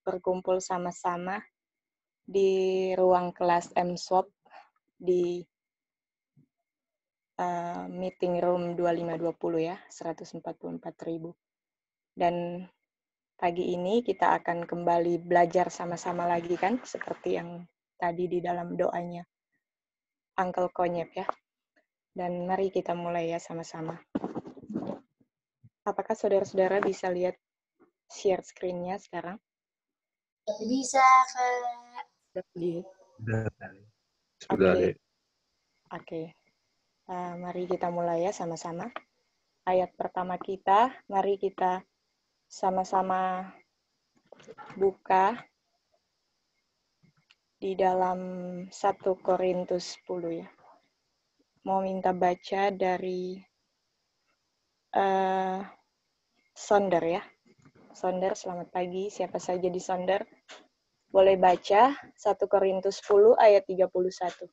berkumpul sama-sama di ruang kelas M-Swap di meeting room 2520 ya, 144.000. Dan pagi ini kita akan kembali belajar sama-sama lagi kan, seperti yang tadi di dalam doanya Uncle Konyep ya. Dan mari kita mulai ya sama-sama. Apakah saudara-saudara bisa lihat share screen-nya sekarang? Bisa, Kak. Sudah. Oke. Mari kita mulai ya sama-sama. Ayat pertama kita, mari kita sama-sama buka di dalam 1 Korintus 10 ya. Mau minta baca dari Sonder ya. Sonder, selamat pagi. Siapa saja di Sonder? Boleh baca 1 Korintus 10 ayat 31.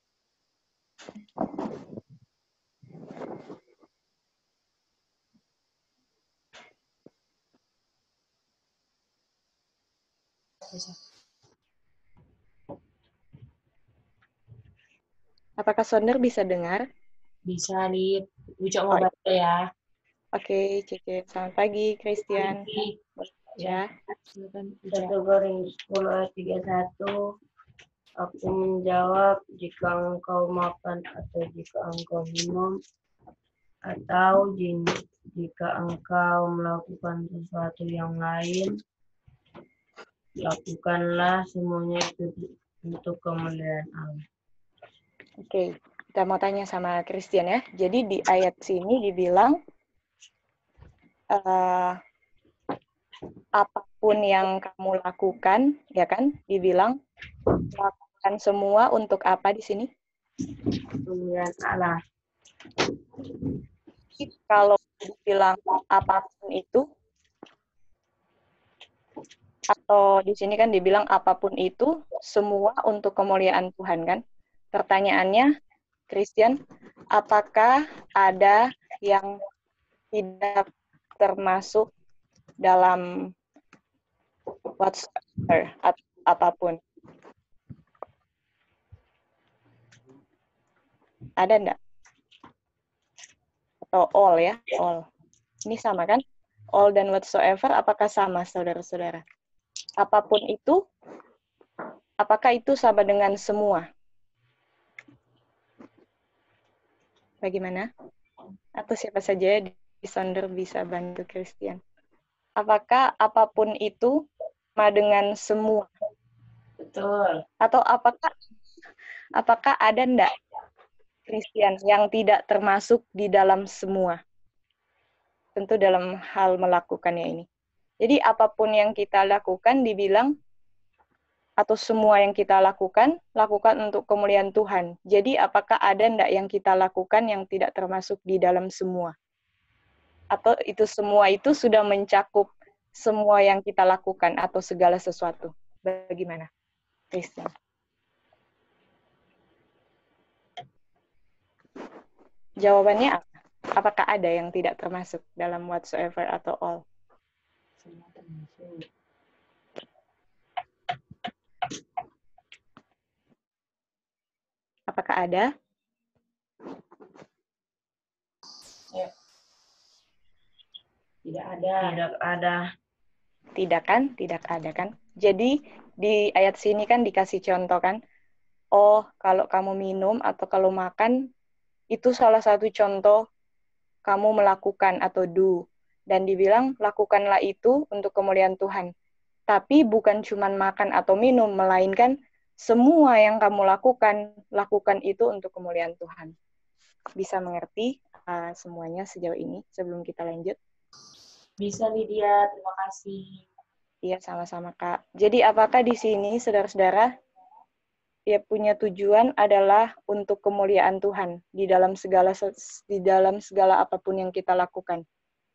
Apakah Sonder bisa dengar? Bisa, Lid. Ucap mau baca ya. Oke, Cece. Selamat pagi, Christian. Ya. Silakan. 1 Korintus 10 ayat 31. Aku menjawab, jika engkau makan atau jika engkau minum, atau jika engkau melakukan sesuatu yang lain, lakukanlah semuanya itu untuk kemuliaan Allah. Oke, kita mau tanya sama Christian ya. Jadi di ayat sini dibilang apapun yang kamu lakukan, ya kan? Dibilang lakukan semua untuk apa di sini? Kemuliaan Allah. Kalau dibilang apapun itu, atau di sini kan dibilang apapun itu, semua untuk kemuliaan Tuhan kan? Pertanyaannya, Christian, apakah ada yang tidak termasuk dalam whatsoever atau apapun? Ada enggak? Atau all ya? All. Ini sama kan? All dan whatsoever apakah sama, saudara-saudara? Apapun itu, apakah itu sama dengan semua? Bagaimana? Atau siapa saja di Sonder bisa bantu Christian? Apakah apapun itu sama dengan semua? Betul. Atau apakah ada enggak Christian yang tidak termasuk di dalam semua? Tentu dalam hal melakukannya ini. Jadi apapun yang kita lakukan dibilang atau semua yang kita lakukan untuk kemuliaan Tuhan. Jadi apakah ada enggak yang kita lakukan yang tidak termasuk di dalam semua? Atau itu semua itu sudah mencakup semua yang kita lakukan atau segala sesuatu? Bagaimana, Christian? Jawabannya apa? Apakah ada yang tidak termasuk dalam whatsoever atau all? Apakah ada? Ya. Tidak ada. Tidak ada. Tidak kan? Tidak ada kan? Jadi di ayat sini kan dikasih contoh kan, oh kalau kamu minum atau kalau makan, itu salah satu contoh kamu melakukan atau do. Dan dibilang, lakukanlah itu untuk kemuliaan Tuhan. Tapi bukan cuma makan atau minum, melainkan semua yang kamu lakukan itu untuk kemuliaan Tuhan. Bisa mengerti semuanya sejauh ini sebelum kita lanjut? Bisa, Lydia. Terima kasih. Iya, sama-sama, Kak. Jadi apakah di sini, saudara-saudara, ya punya tujuan adalah untuk kemuliaan Tuhan di dalam segala apapun yang kita lakukan.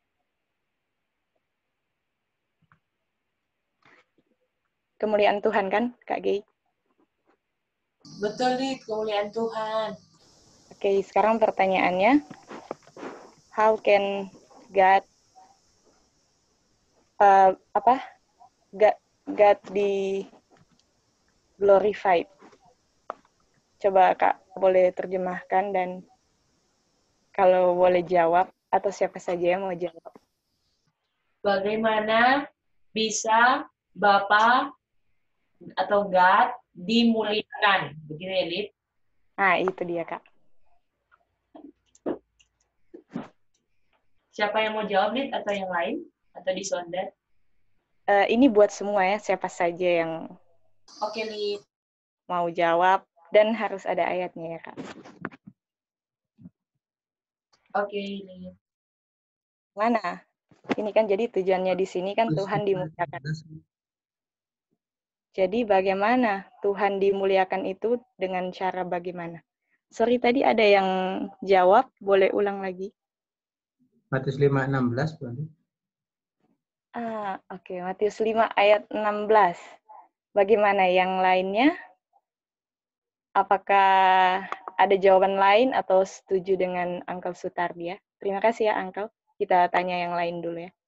Kemuliaan Tuhan kan, Kak Gey? Betul, Lid. Kemuliaan Tuhan. Oke, sekarang pertanyaannya, how can God God di glorified? Coba Kak boleh terjemahkan dan kalau boleh jawab atau siapa saja yang mau jawab. Bagaimana bisa Bapa atau God dimuliakan? Begitu ya, Lid? Nah, itu dia Kak. Siapa yang mau jawab, Lid? Atau yang lain? Atau disondet? Ini buat semua ya, siapa saja yang Oke, Lid. mau jawab dan harus ada ayatnya ya Kak. Oke, Lid. Mana? Ini kan jadi tujuannya di sini kan Tuhan dimuliakan. Jadi bagaimana Tuhan dimuliakan itu dengan cara bagaimana? Sorry tadi ada yang jawab, boleh ulang lagi? Matius 5:16, boleh. Oke. Matius 5 ayat 16. Bagaimana yang lainnya? Apakah ada jawaban lain atau setuju dengan Uncle Sutardi ya? Terima kasih ya Uncle. Kita tanya yang lain dulu ya.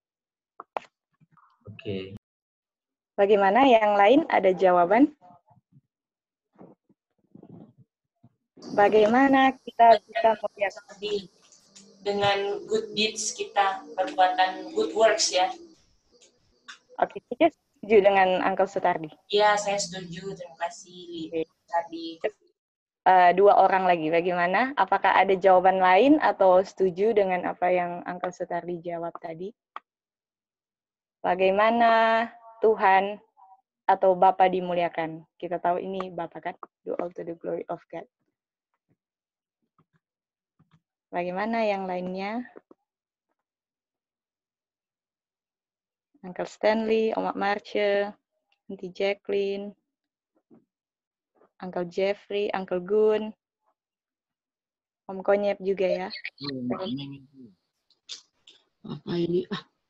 Oke. Bagaimana yang lain ada jawaban? Bagaimana kita bisa melihat dengan good deeds kita, perbuatan good works ya? Oke, kita setuju dengan Uncle Sutardi. Iya, saya setuju. Terima kasih, Tadi. Dua orang lagi, bagaimana? Apakah ada jawaban lain atau setuju dengan apa yang Uncle Sutardi jawab tadi? Bagaimana Tuhan atau Bapa dimuliakan? Kita tahu ini Bapa kan? Do all to the glory of God. Bagaimana yang lainnya? Uncle Stanley, Oma Marce, Auntie Jacqueline, Uncle Jeffrey, Uncle Gun, Om Konyep juga ya. Apa ini?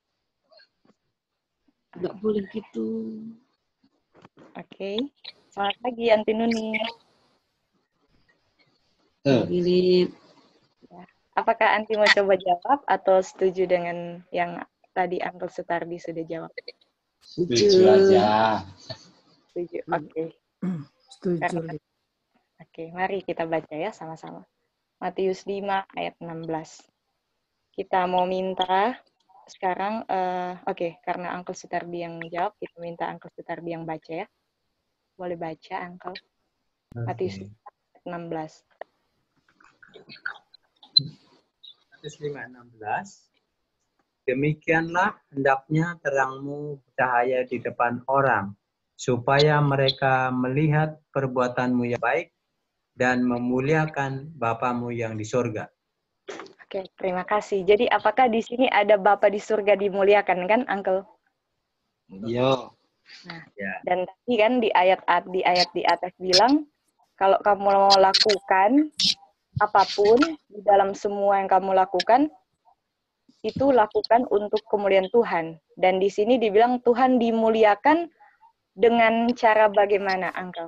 Nggak boleh gitu. Oke. Selamat pagi, Auntie Nuni. Pilih. Apakah Auntie mau coba jawab atau setuju dengan yang tadi Uncle Sutardi sudah jawab? Setuju aja. Setuju, oke. Setuju. Oke, mari kita baca ya sama-sama. Matius 5 ayat 16. Kita mau minta sekarang, karena Uncle Sutardi yang jawab, kita minta Uncle Sutardi yang baca ya. Boleh baca, Uncle. Matius 5 ayat 16. Matius 5:16. Demikianlah hendaknya terangmu bercahaya di depan orang, supaya mereka melihat perbuatanmu yang baik dan memuliakan Bapamu yang di surga. Oke, terima kasih. Jadi apakah di sini ada Bapa di surga dimuliakan kan, Uncle? Iya. Nah, Ya. dan tadi kan di ayat di atas bilang, kalau kamu mau lakukan apapun di dalam semua yang kamu lakukan, itu lakukan untuk kemuliaan Tuhan. Dan di sini dibilang Tuhan dimuliakan dengan cara bagaimana, Uncle?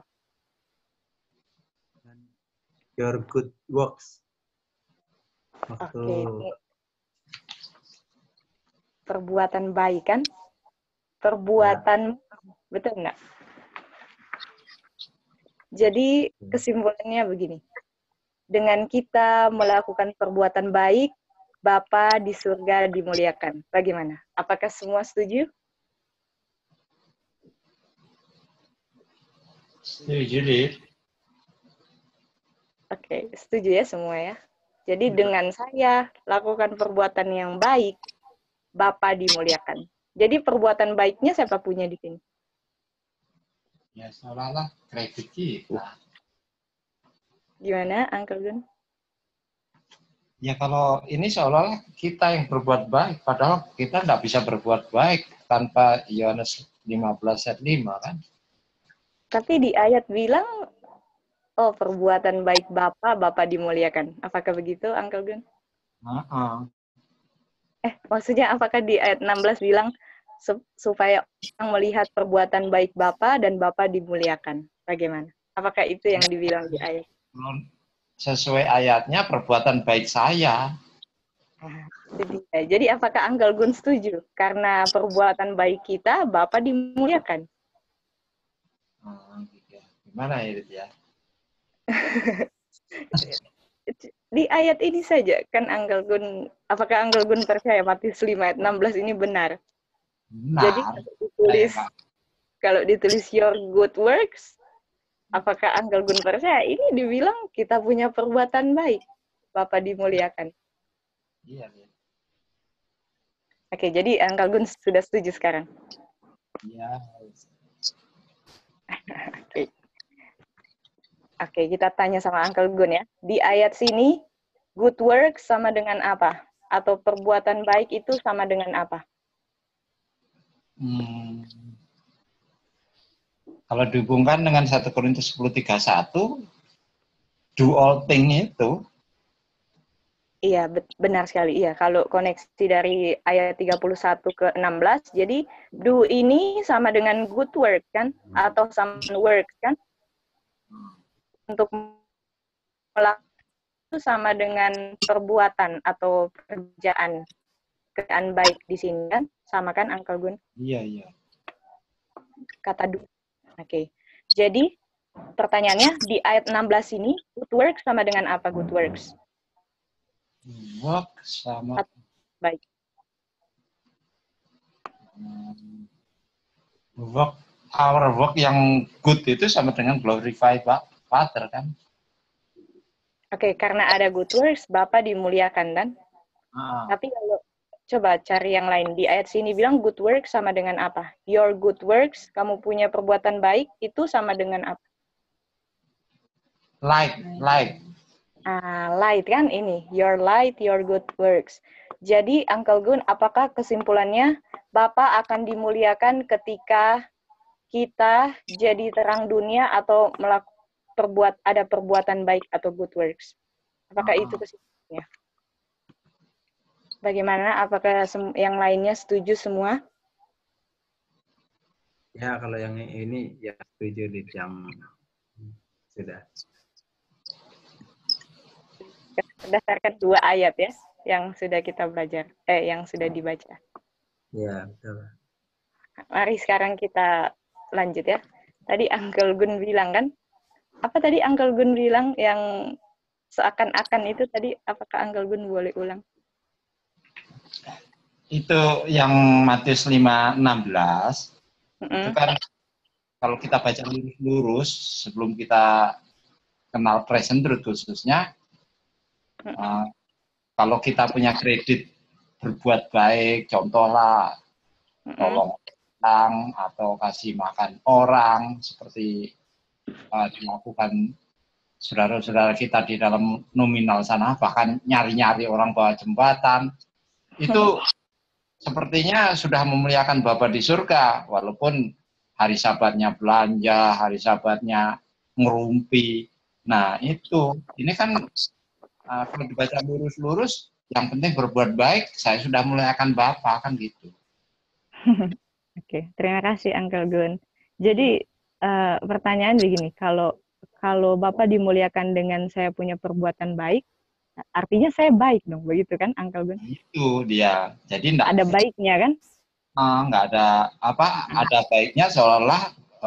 Your good works. Waktu Oke. Perbuatan baik kan? Perbuatan, betul nggak? Jadi kesimpulannya begini. Dengan kita melakukan perbuatan baik, Bapa di surga dimuliakan. Bagaimana? Apakah semua setuju? Setuju, Lid. Oke, setuju ya semua ya. Jadi dengan saya lakukan perbuatan yang baik, Bapa dimuliakan. Jadi perbuatan baiknya siapa punya di sini? Ya, seolah-olah kredit kita. Gimana, Uncle Gun? Ya, kalau ini seolah-olah kita yang berbuat baik, padahal kita nggak bisa berbuat baik tanpa Yohanes 15 ayat 5, kan? Tapi di ayat bilang, oh perbuatan baik Bapa dimuliakan. Apakah begitu, Uncle Gun? Maksudnya apakah di ayat 16 bilang, supaya orang melihat perbuatan baik Bapa dan Bapa dimuliakan? Bagaimana? Apakah itu yang dibilang di ayat? Sesuai ayatnya perbuatan baik saya. Jadi apakah Uncle Gun setuju? Karena perbuatan baik kita, Bapa dimuliakan. Gitu ya. Gimana ya, Rit, ya? Di ayat ini saja kan Uncle Gun, apakah Uncle Gun percaya Matius 5 ayat 16 ini benar? Jadi Benar. kalau ditulis your good works, apakah Uncle Gun percaya? Ini dibilang kita punya perbuatan baik. Bapak dimuliakan. Iya, Rit. Oke, jadi Uncle Gun sudah setuju sekarang. Iya. Oke. Oke, kita tanya sama Uncle Gun ya. Di ayat sini, good work sama dengan apa? Atau perbuatan baik itu sama dengan apa? Kalau dihubungkan dengan 1 Korintus 10:31, do all thing itu. Iya, benar sekali. Iya, kalau koneksi dari ayat 31 ke 16, jadi do ini sama dengan good work kan? Atau sama work kan? Untuk melakukan itu sama dengan perbuatan atau kerjaan baik di sini kan? Sama kan Uncle Gun? Iya. Kata do. Oke. Jadi pertanyaannya di ayat 16 ini good work sama dengan apa good works? Work sama Baik. work, our work yang good itu sama dengan glorify Father kan? Oke, karena ada good works, Bapak dimuliakan dan. Tapi kalau coba cari yang lain di ayat sini bilang good works sama dengan apa? Your good works, kamu punya perbuatan baik itu sama dengan apa? Light. Light kan ini, your light, your good works. Jadi Uncle Gun, apakah kesimpulannya Bapak akan dimuliakan ketika kita jadi terang dunia atau ada perbuatan baik atau good works? Apakah itu kesimpulannya? Bagaimana? Apakah yang lainnya setuju semua? Ya, kalau yang ini ya setuju di yang sudah. Berdasarkan 2 ayat ya, yang sudah kita belajar, yang sudah dibaca. Ya, betul. Mari sekarang kita lanjut ya. Tadi Uncle Gun bilang kan, apa tadi Uncle Gun bilang yang seakan-akan itu tadi, apakah Uncle Gun boleh ulang? Itu yang Matius 5:16. Itu kan kalau kita baca lurus sebelum kita kenal present truth khususnya, kalau kita punya kredit berbuat baik, contohlah tolong orang atau kasih makan orang seperti dilakukan saudara-saudara kita di dalam nominal sana, bahkan nyari-nyari orang bawah jembatan, itu sepertinya sudah memuliakan Bapa di surga, walaupun hari Sabatnya belanja, hari Sabatnya ngerumpi. Nah itu, ini kan kalau dibaca lurus-lurus, yang penting berbuat baik, saya sudah memuliakan Bapa, kan gitu. Oke, terima kasih Uncle Gun. Jadi pertanyaan begini, kalau Bapak dimuliakan dengan saya punya perbuatan baik, artinya saya baik dong, begitu kan Uncle Gun? Itu dia. Jadi enggak ada baiknya kan? Enggak ada ada baiknya seolah-olah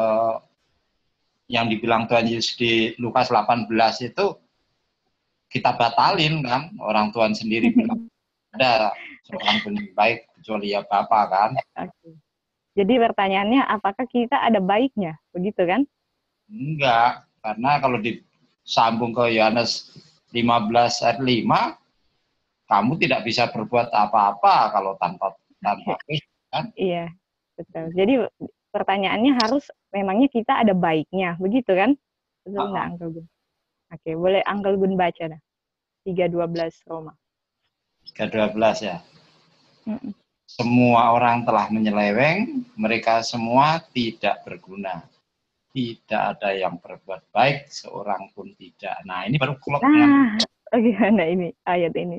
yang dibilang Tuhan Yesus di Lukas 18 itu kita batalin kan, orang Tuhan sendiri bilang ada seorang pun baik kecuali ya Bapa kan. Oke. Jadi pertanyaannya apakah kita ada baiknya, begitu kan? Enggak, karena kalau disambung ke Yohanes 15 ayat 5, kamu tidak bisa berbuat apa-apa kalau tanpa Kristus kan? Iya, betul. Jadi pertanyaannya harus memangnya kita ada baiknya, begitu kan? Betul nggak Uncle Gun? Oke, boleh Uncle Gun baca dah. 3:12 Roma. 3:12 ya. Semua orang telah menyeleweng, mereka semua tidak berguna. Tidak ada yang berbuat baik, seorang pun tidak. Nah, ini baru klop. Gimana ini ayat ini?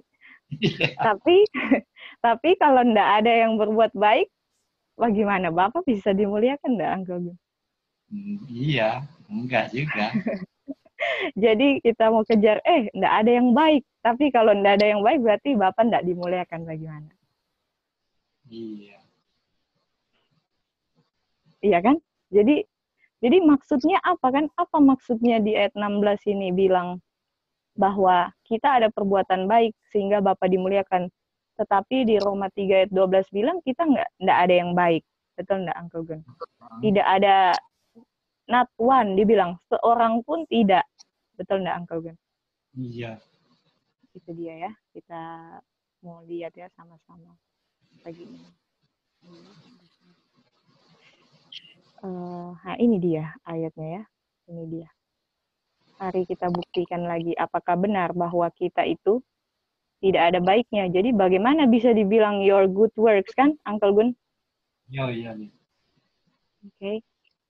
Tapi kalau enggak ada yang berbuat baik, bagaimana? Bapak bisa dimuliakan enggak, Uncle Gun? Iya, enggak juga. Jadi kita mau kejar, enggak ada yang baik. Tapi kalau enggak ada yang baik, berarti Bapak enggak dimuliakan, bagaimana? Iya. Iya kan? Jadi Jadi maksudnya apa kan? Apa maksudnya di ayat 16 ini bilang bahwa kita ada perbuatan baik sehingga Bapa dimuliakan. Tetapi di Roma 3 ayat 12 bilang kita nggak ada yang baik. Betul nggak, Uncle Gun? Tidak ada, not one, dibilang seorang pun tidak. Betul nggak, Uncle Gun? Iya. Itu dia ya. Kita mau lihat ya sama-sama pagi ini. Nah, ini dia ayatnya ya. Ini dia. Mari kita buktikan lagi apakah benar bahwa kita itu tidak ada baiknya. Jadi bagaimana bisa dibilang your good works kan, Uncle Gun? Iya. Oke.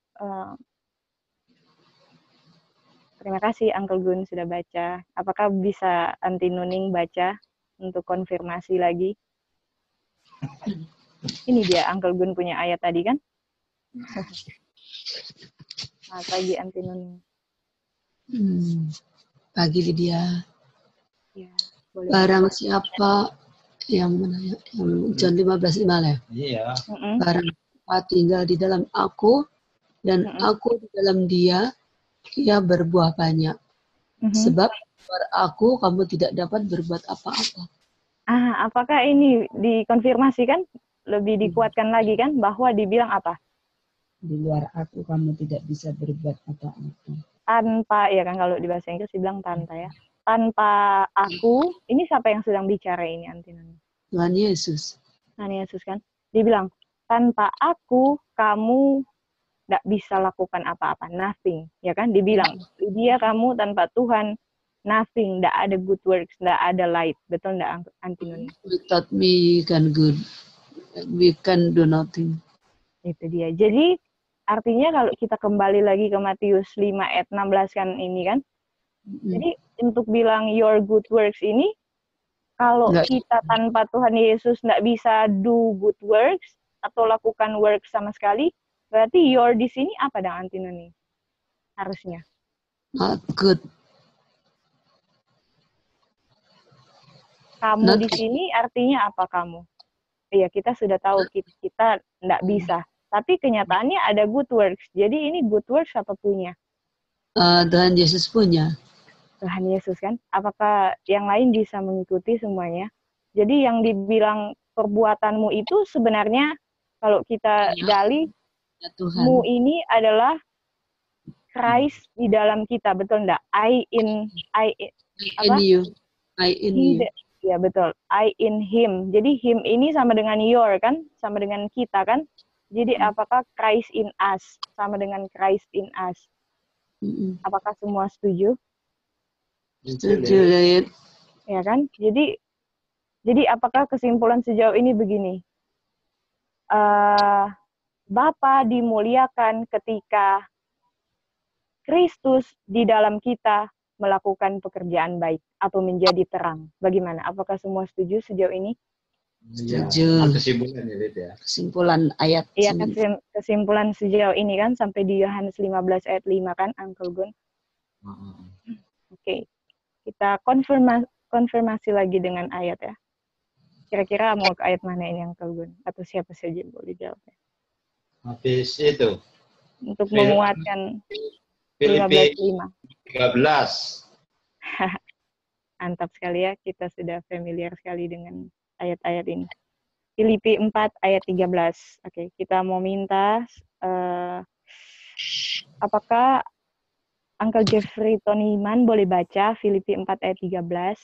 Terima kasih Uncle Gun sudah baca. Apakah bisa Anti Nuning baca untuk konfirmasi lagi? Ini dia Uncle Gun punya ayat tadi kan? Selamat pagi Anti Nuning. Pagi Lydia. Ya, boleh. Barang siapa yang John 15:5 ya? Iya. Barang siapa tinggal di dalam aku dan aku di dalam dia, ia berbuah banyak. Sebab luar aku kamu tidak dapat berbuat apa-apa. Apakah ini dikonfirmasi kan? Lebih dikuatkan lagi kan? Bahwa dibilang apa? Di luar aku kamu tidak bisa berbuat apa-apa. Tanpa, ya kan kalau di bahasa Inggris dibilang tanpa ya. Tanpa aku, ini siapa yang sedang bicara ini Antinoni? Tuhan Yesus. Tuhan Yesus kan? Dibilang, tanpa aku kamu tidak bisa lakukan apa-apa, nothing. Ya kan? Dibilang, dia kamu tanpa Tuhan, nothing, tidak ada good works, tidak ada light. Betul tidak Antinoni? Without me we can do nothing. Itu dia. Jadi, artinya kalau kita kembali lagi ke Matius 5 ayat 16 kan ini kan. Jadi untuk bilang your good works ini, kalau kita tanpa Tuhan Yesus nggak bisa do good works atau lakukan work sama sekali, berarti your di sini apa dong Antinoni? Harusnya. Not good. Kamu di sini artinya apa kamu? Iya, kita sudah tahu kita nggak bisa. Tapi kenyataannya ada good works. Jadi ini good works apa punya? Tuhan Yesus punya. Tuhan Yesus kan? Apakah yang lain bisa mengikuti semuanya? Jadi yang dibilang perbuatanmu itu sebenarnya kalau kita gali, mu ini adalah Christ di dalam kita, betul enggak? I in you. I in you. Ya betul, I in him. Jadi him ini sama dengan your kan? Sama dengan kita kan? Jadi apakah Christ in us sama dengan Christ in us? Apakah semua setuju? Setuju, ya kan? Jadi apakah kesimpulan sejauh ini begini? Bapa dimuliakan ketika Kristus di dalam kita melakukan pekerjaan baik atau menjadi terang. Bagaimana? Apakah semua setuju sejauh ini? Setuju. Kesimpulan ya. Kesimpulan ayat. Iya, kesimpulan sejauh ini kan sampai di Yohanes 15 ayat 5 kan, Uncle Gun? Oke. Kita konfirmasi lagi dengan ayat ya. Kira-kira mau ke ayat mana ini Uncle Gun? Atau siapa saja boleh jawab ya. Habis itu. Untuk menguatkan Filipi 15:5. 13. Mantap sekali ya, kita sudah familiar sekali dengan ayat-ayat ini. Filipi 4 ayat 13. Oke, kita mau minta apakah Uncle Jeffrey Toniman boleh baca Filipi 4 ayat 13?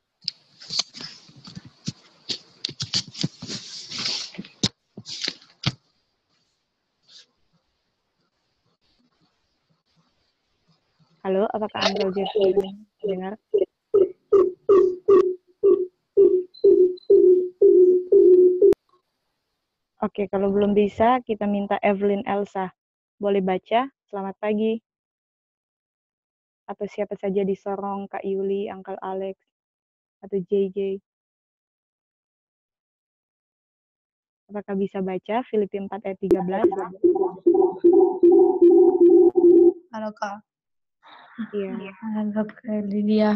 Halo, apakah Uncle Jeffrey dengar? Oke, kalau belum bisa, kita minta Evelyn Elsa. Boleh baca? Selamat pagi. Atau siapa saja di Sorong, Kak Yuli, Uncle Alex, atau JJ. Apakah bisa baca Filipi 4 ayat 13? Halo, Kak. Iya. Halo, Kak Lydia.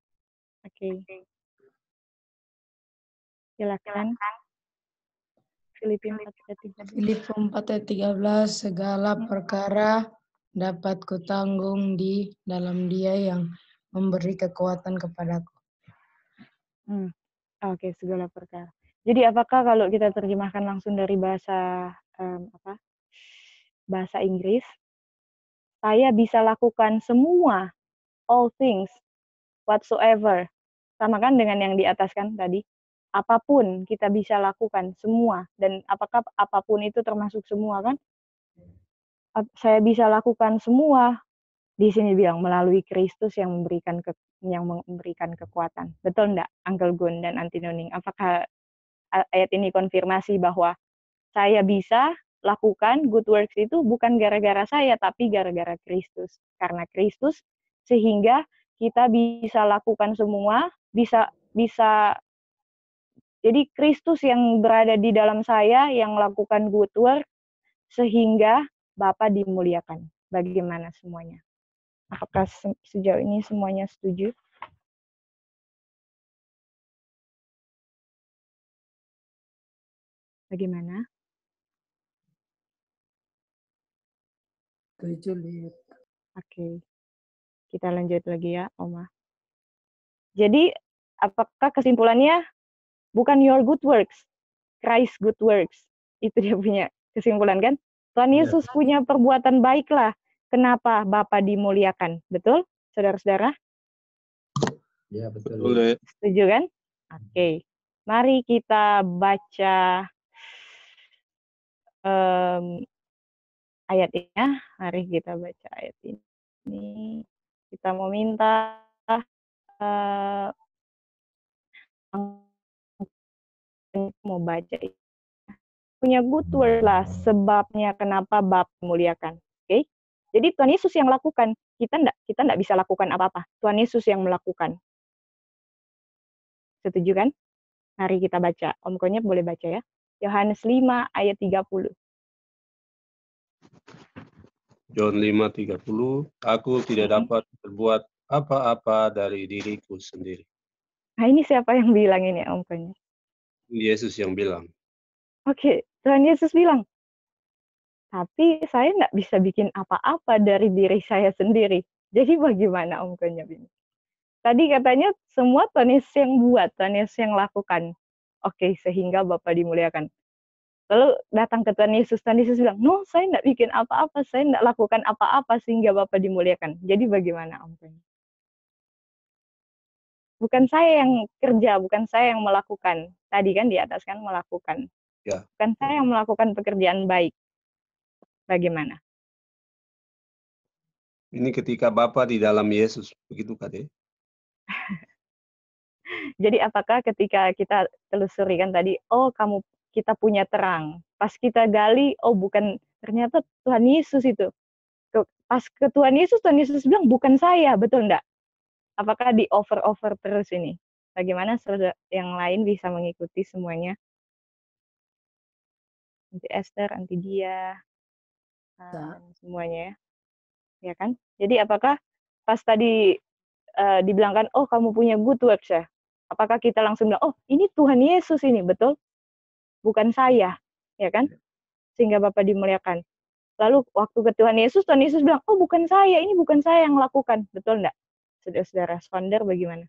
Oke. Silakan. Filipi 4 ayat 13. Filipi 4 ayat 13, segala perkara dapat kutanggung di dalam Dia yang memberi kekuatan kepadaku. Oke, segala perkara. Jadi apakah kalau kita terjemahkan langsung dari bahasa bahasa Inggris, saya bisa lakukan semua, all things, whatsoever, sama kan dengan yang di atas kan tadi? Apapun kita bisa lakukan semua, dan apakah apapun itu termasuk semua kan? Saya bisa lakukan semua. Di sini bilang melalui Kristus yang memberikan kekuatan. Betul enggak, Uncle Gun dan Auntie Nuning? Apakah ayat ini konfirmasi bahwa saya bisa lakukan good works itu bukan gara-gara saya, tapi gara-gara Kristus. Karena Kristus sehingga kita bisa lakukan semua, bisa jadi Kristus yang berada di dalam saya yang lakukan good work sehingga Bapa dimuliakan. Bagaimana semuanya? Apakah sejauh ini semuanya setuju? Bagaimana? Setuju, Lid. Oke. Kita lanjut lagi ya, Oma. Jadi, apakah kesimpulannya bukan your good works, Christ good works. Itu dia punya kesimpulan kan? Tuhan Yesus punya perbuatan baiklah. Kenapa Bapa dimuliakan? Betul, saudara-saudara? Ya, betul. Setuju kan? Oke. Mari kita baca ayatnya. Mari kita baca ayat ini. Kita mau minta mau baca punya good word lah sebabnya kenapa Bapa memuliakan. Oke? Jadi Tuhan Yesus yang lakukan. Kita enggak bisa lakukan apa-apa. Tuhan Yesus yang melakukan. Setuju kan? Mari kita baca. Om Konyep boleh baca ya. Yohanes 5 ayat 30. John 5:30, aku tidak dapat berbuat apa-apa dari diriku sendiri. Nah, ini siapa yang bilang ini, Om Konyep? Yesus yang bilang. Oke, Tuhan Yesus bilang, tapi saya nggak bisa bikin apa-apa dari diri saya sendiri. Jadi bagaimana Om Konyep ini? Tadi katanya semua Tuhan Yesus yang buat, Tuhan Yesus yang lakukan. Oke, sehingga Bapa dimuliakan. Lalu datang ke Tuhan Yesus bilang, no, saya nggak bikin apa-apa, saya nggak lakukan apa-apa sehingga Bapa dimuliakan. Jadi bagaimana Om Konyep? Bukan saya yang kerja, bukan saya yang melakukan. Tadi kan di atas kan melakukan. Ya. Bukan saya yang melakukan pekerjaan baik. Bagaimana? Ini ketika Bapa di dalam Yesus, begitu kan ya? Jadi apakah ketika kita telusuri kan tadi, oh kita punya terang. Pas kita gali, oh bukan, ternyata Tuhan Yesus itu. Pas ke Tuhan Yesus bilang, bukan saya, betul enggak? Apakah di over terus ini? Bagaimana saudara yang lain bisa mengikuti semuanya? Anti Esther, anti Dia, semuanya ya kan? Jadi apakah pas tadi dibilangkan, oh kamu punya good works ya? Apakah kita langsung bilang, oh ini Tuhan Yesus ini, betul? Bukan saya, ya kan? Sehingga Bapa dimuliakan. Lalu waktu ke Tuhan Yesus bilang, oh bukan saya, ini bukan saya yang lakukan, betul enggak? Saudara-saudara, Sonder bagaimana?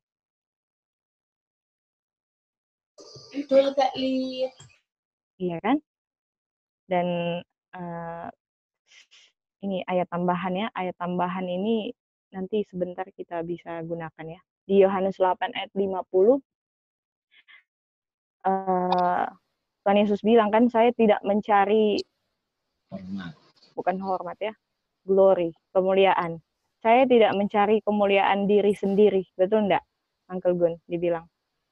Betul Kak Lid. Iya kan? Dan ini ayat tambahan ini nanti sebentar kita bisa gunakan ya. Di Yohanes 8 ayat 50, Tuhan Yesus bilang kan, saya tidak mencari bukan hormat ya, glory, kemuliaan. Saya tidak mencari kemuliaan diri sendiri, betul enggak, Uncle Gun dibilang?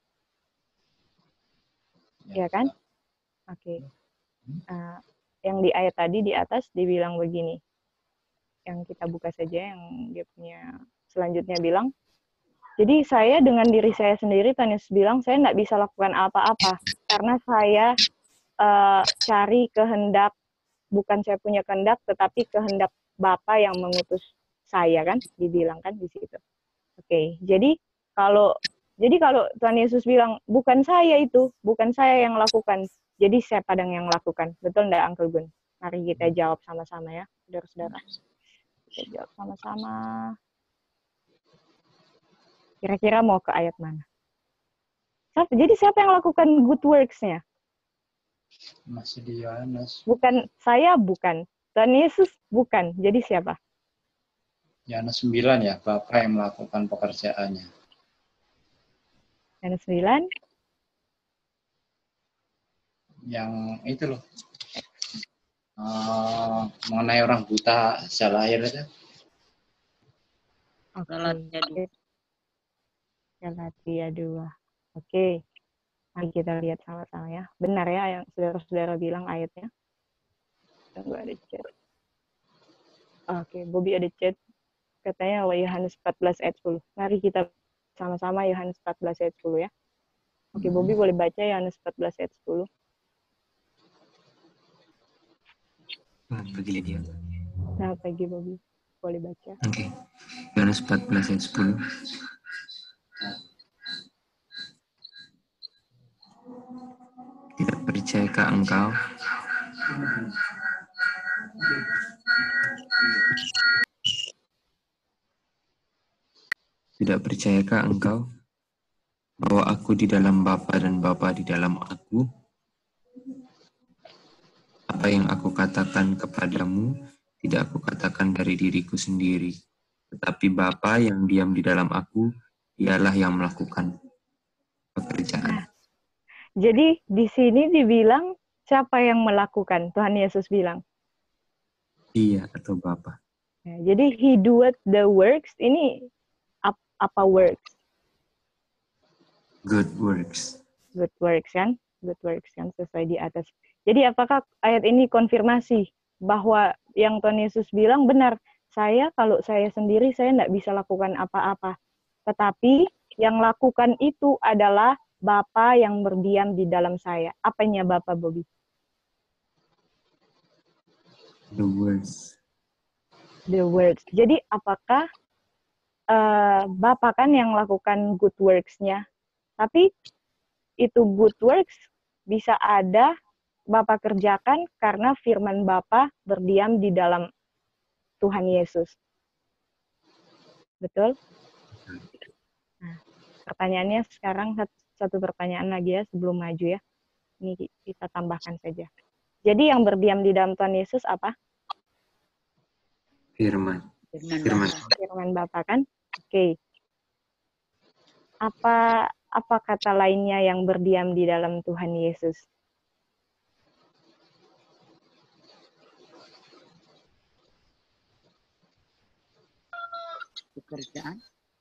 Ya kan? Oke. Yang di ayat tadi di atas dibilang begini. Yang kita buka saja, yang dia punya selanjutnya bilang, jadi saya dengan diri saya sendiri, Tuhan Yesus bilang, saya enggak bisa lakukan apa-apa, karena saya cari kehendak, bukan saya punya kehendak, tetapi kehendak Bapa yang mengutus saya kan, dibilang kan di situ. Oke, jadi kalau Tuhan Yesus bilang, bukan saya itu, bukan saya yang lakukan, Jadi siapa dong yang melakukan? Betul enggak, Uncle Gun? Mari kita jawab sama-sama ya, saudara-saudara. Kita jawab sama-sama. Kira-kira mau ke ayat mana? Jadi siapa yang lakukan good works-nya? Masih di Yohanes. Bukan saya, bukan. Tuhan Yesus, bukan. Jadi siapa? Yohanes 9 ya, Bapa yang melakukan pekerjaannya. Yohanes 9. Yang itu loh. Mengenai orang buta sejak lahir itu. Galatia 2. Oke. Mari kita lihat sama-sama ya. Benar ya yang saudara-saudara bilang ayatnya. Tunggu ada chat. Oke, Bobby ada chat. Katanya Yohanes 14 ayat 10. Mari kita sama-sama Yohanes 14 ayat 10 ya. Oke, Bobby boleh baca Yohanes 14 ayat 10. Bagi Lydia. Selamat pagi, Bobby. Boleh baca. Oke. Yohanes 14 ayat 10. Tidak percayakah engkau? Tidak percayakah engkau bahwa aku di dalam Bapa dan Bapa di dalam aku? Apa yang aku katakan kepadamu, tidak aku katakan dari diriku sendiri, tetapi Bapa yang diam di dalam aku, dialah yang melakukan pekerjaan. Jadi di sini dibilang siapa yang melakukan? Tuhan Yesus bilang. Dia atau Bapa. Jadi he doeth the works. Ini apa works? Good works. Good works kan? Good works kan sesuai di atas. Jadi apakah ayat ini konfirmasi bahwa yang Tuhan Yesus bilang benar? Kalau saya sendiri saya tidak bisa lakukan apa-apa. Tetapi yang lakukan itu adalah Bapa yang berdiam di dalam saya. Apanya Bapa, Bobby? The works. The works. Jadi apakah Bapa kan yang lakukan good works-nya? Tapi itu good works bisa ada Bapa kerjakan karena firman Bapa berdiam di dalam Tuhan Yesus. Betul? Nah, pertanyaannya sekarang satu pertanyaan lagi ya sebelum maju ya. Ini kita tambahkan saja. Jadi yang berdiam di dalam Tuhan Yesus apa? Firman. Firman Bapa kan? Oke. Apa kata lainnya yang berdiam di dalam Tuhan Yesus? Pekerjaan.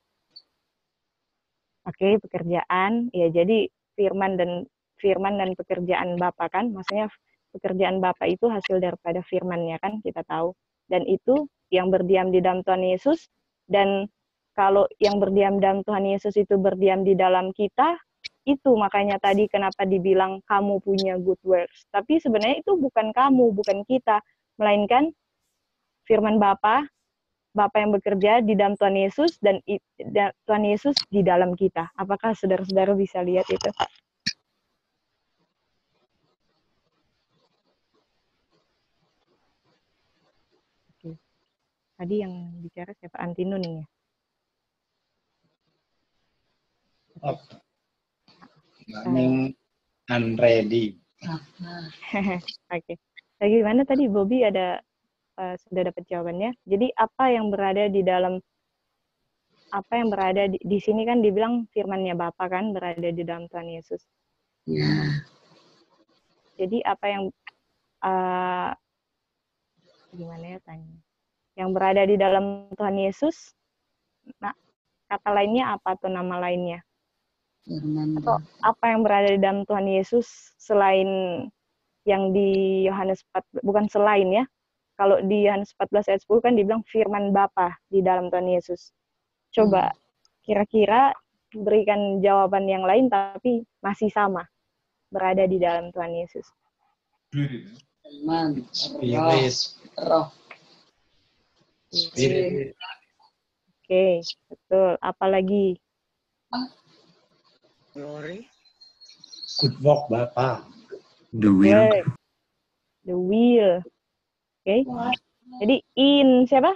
Oke, pekerjaan. Ya, jadi firman dan pekerjaan Bapa kan, maksudnya pekerjaan Bapa itu hasil daripada firman-Nya kan, kita tahu. Dan itu yang berdiam di dalam Tuhan Yesus, dan kalau yang berdiam dalam Tuhan Yesus itu berdiam di dalam kita, itu makanya tadi kenapa dibilang kamu punya good works. Tapi sebenarnya itu bukan kamu, bukan kita, melainkan firman Bapa yang bekerja di dalam Tuhan Yesus dan Tuhan Yesus di dalam kita. Apakah saudara-saudara bisa lihat itu? Oke. Tadi yang bicara siapa? Antino nih ya? Unready. Oke. Bagaimana tadi Bobby sudah dapat jawabannya? Jadi apa yang berada di sini kan dibilang firman-Nya Bapa kan berada di dalam Tuhan Yesus. Ya. Jadi apa yang gimana ya tanya? Yang berada di dalam Tuhan Yesus, nah kata lainnya apa atau nama lainnya? Firman. Atau apa yang berada di dalam Tuhan Yesus selain yang di Yohanes 14, bukan selain ya. Kalau di Yohanes 14 ayat 10 kan dibilang firman Bapa di dalam Tuhan Yesus. Coba kira-kira berikan jawaban yang lain tapi masih sama berada di dalam Tuhan Yesus. Firman. Roh. Spirit. Oke, betul. Apalagi? Glory. Good work Bapa. The will. Work. The will. Oke. Jadi in siapa?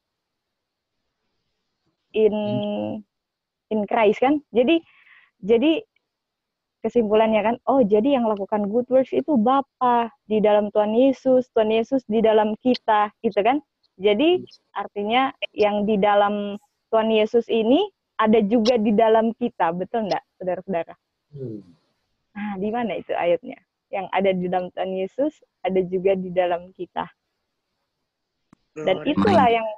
In Christ kan? Jadi kesimpulannya kan, oh jadi yang lakukan good works itu Bapa di dalam Tuhan Yesus di dalam kita, gitu kan? Jadi artinya yang di dalam Tuhan Yesus ini ada juga di dalam kita, betul enggak, saudara-saudara? Nah, di mana itu ayatnya? Yang ada di dalam Tuhan Yesus ada juga di dalam kita. Dan itulah yang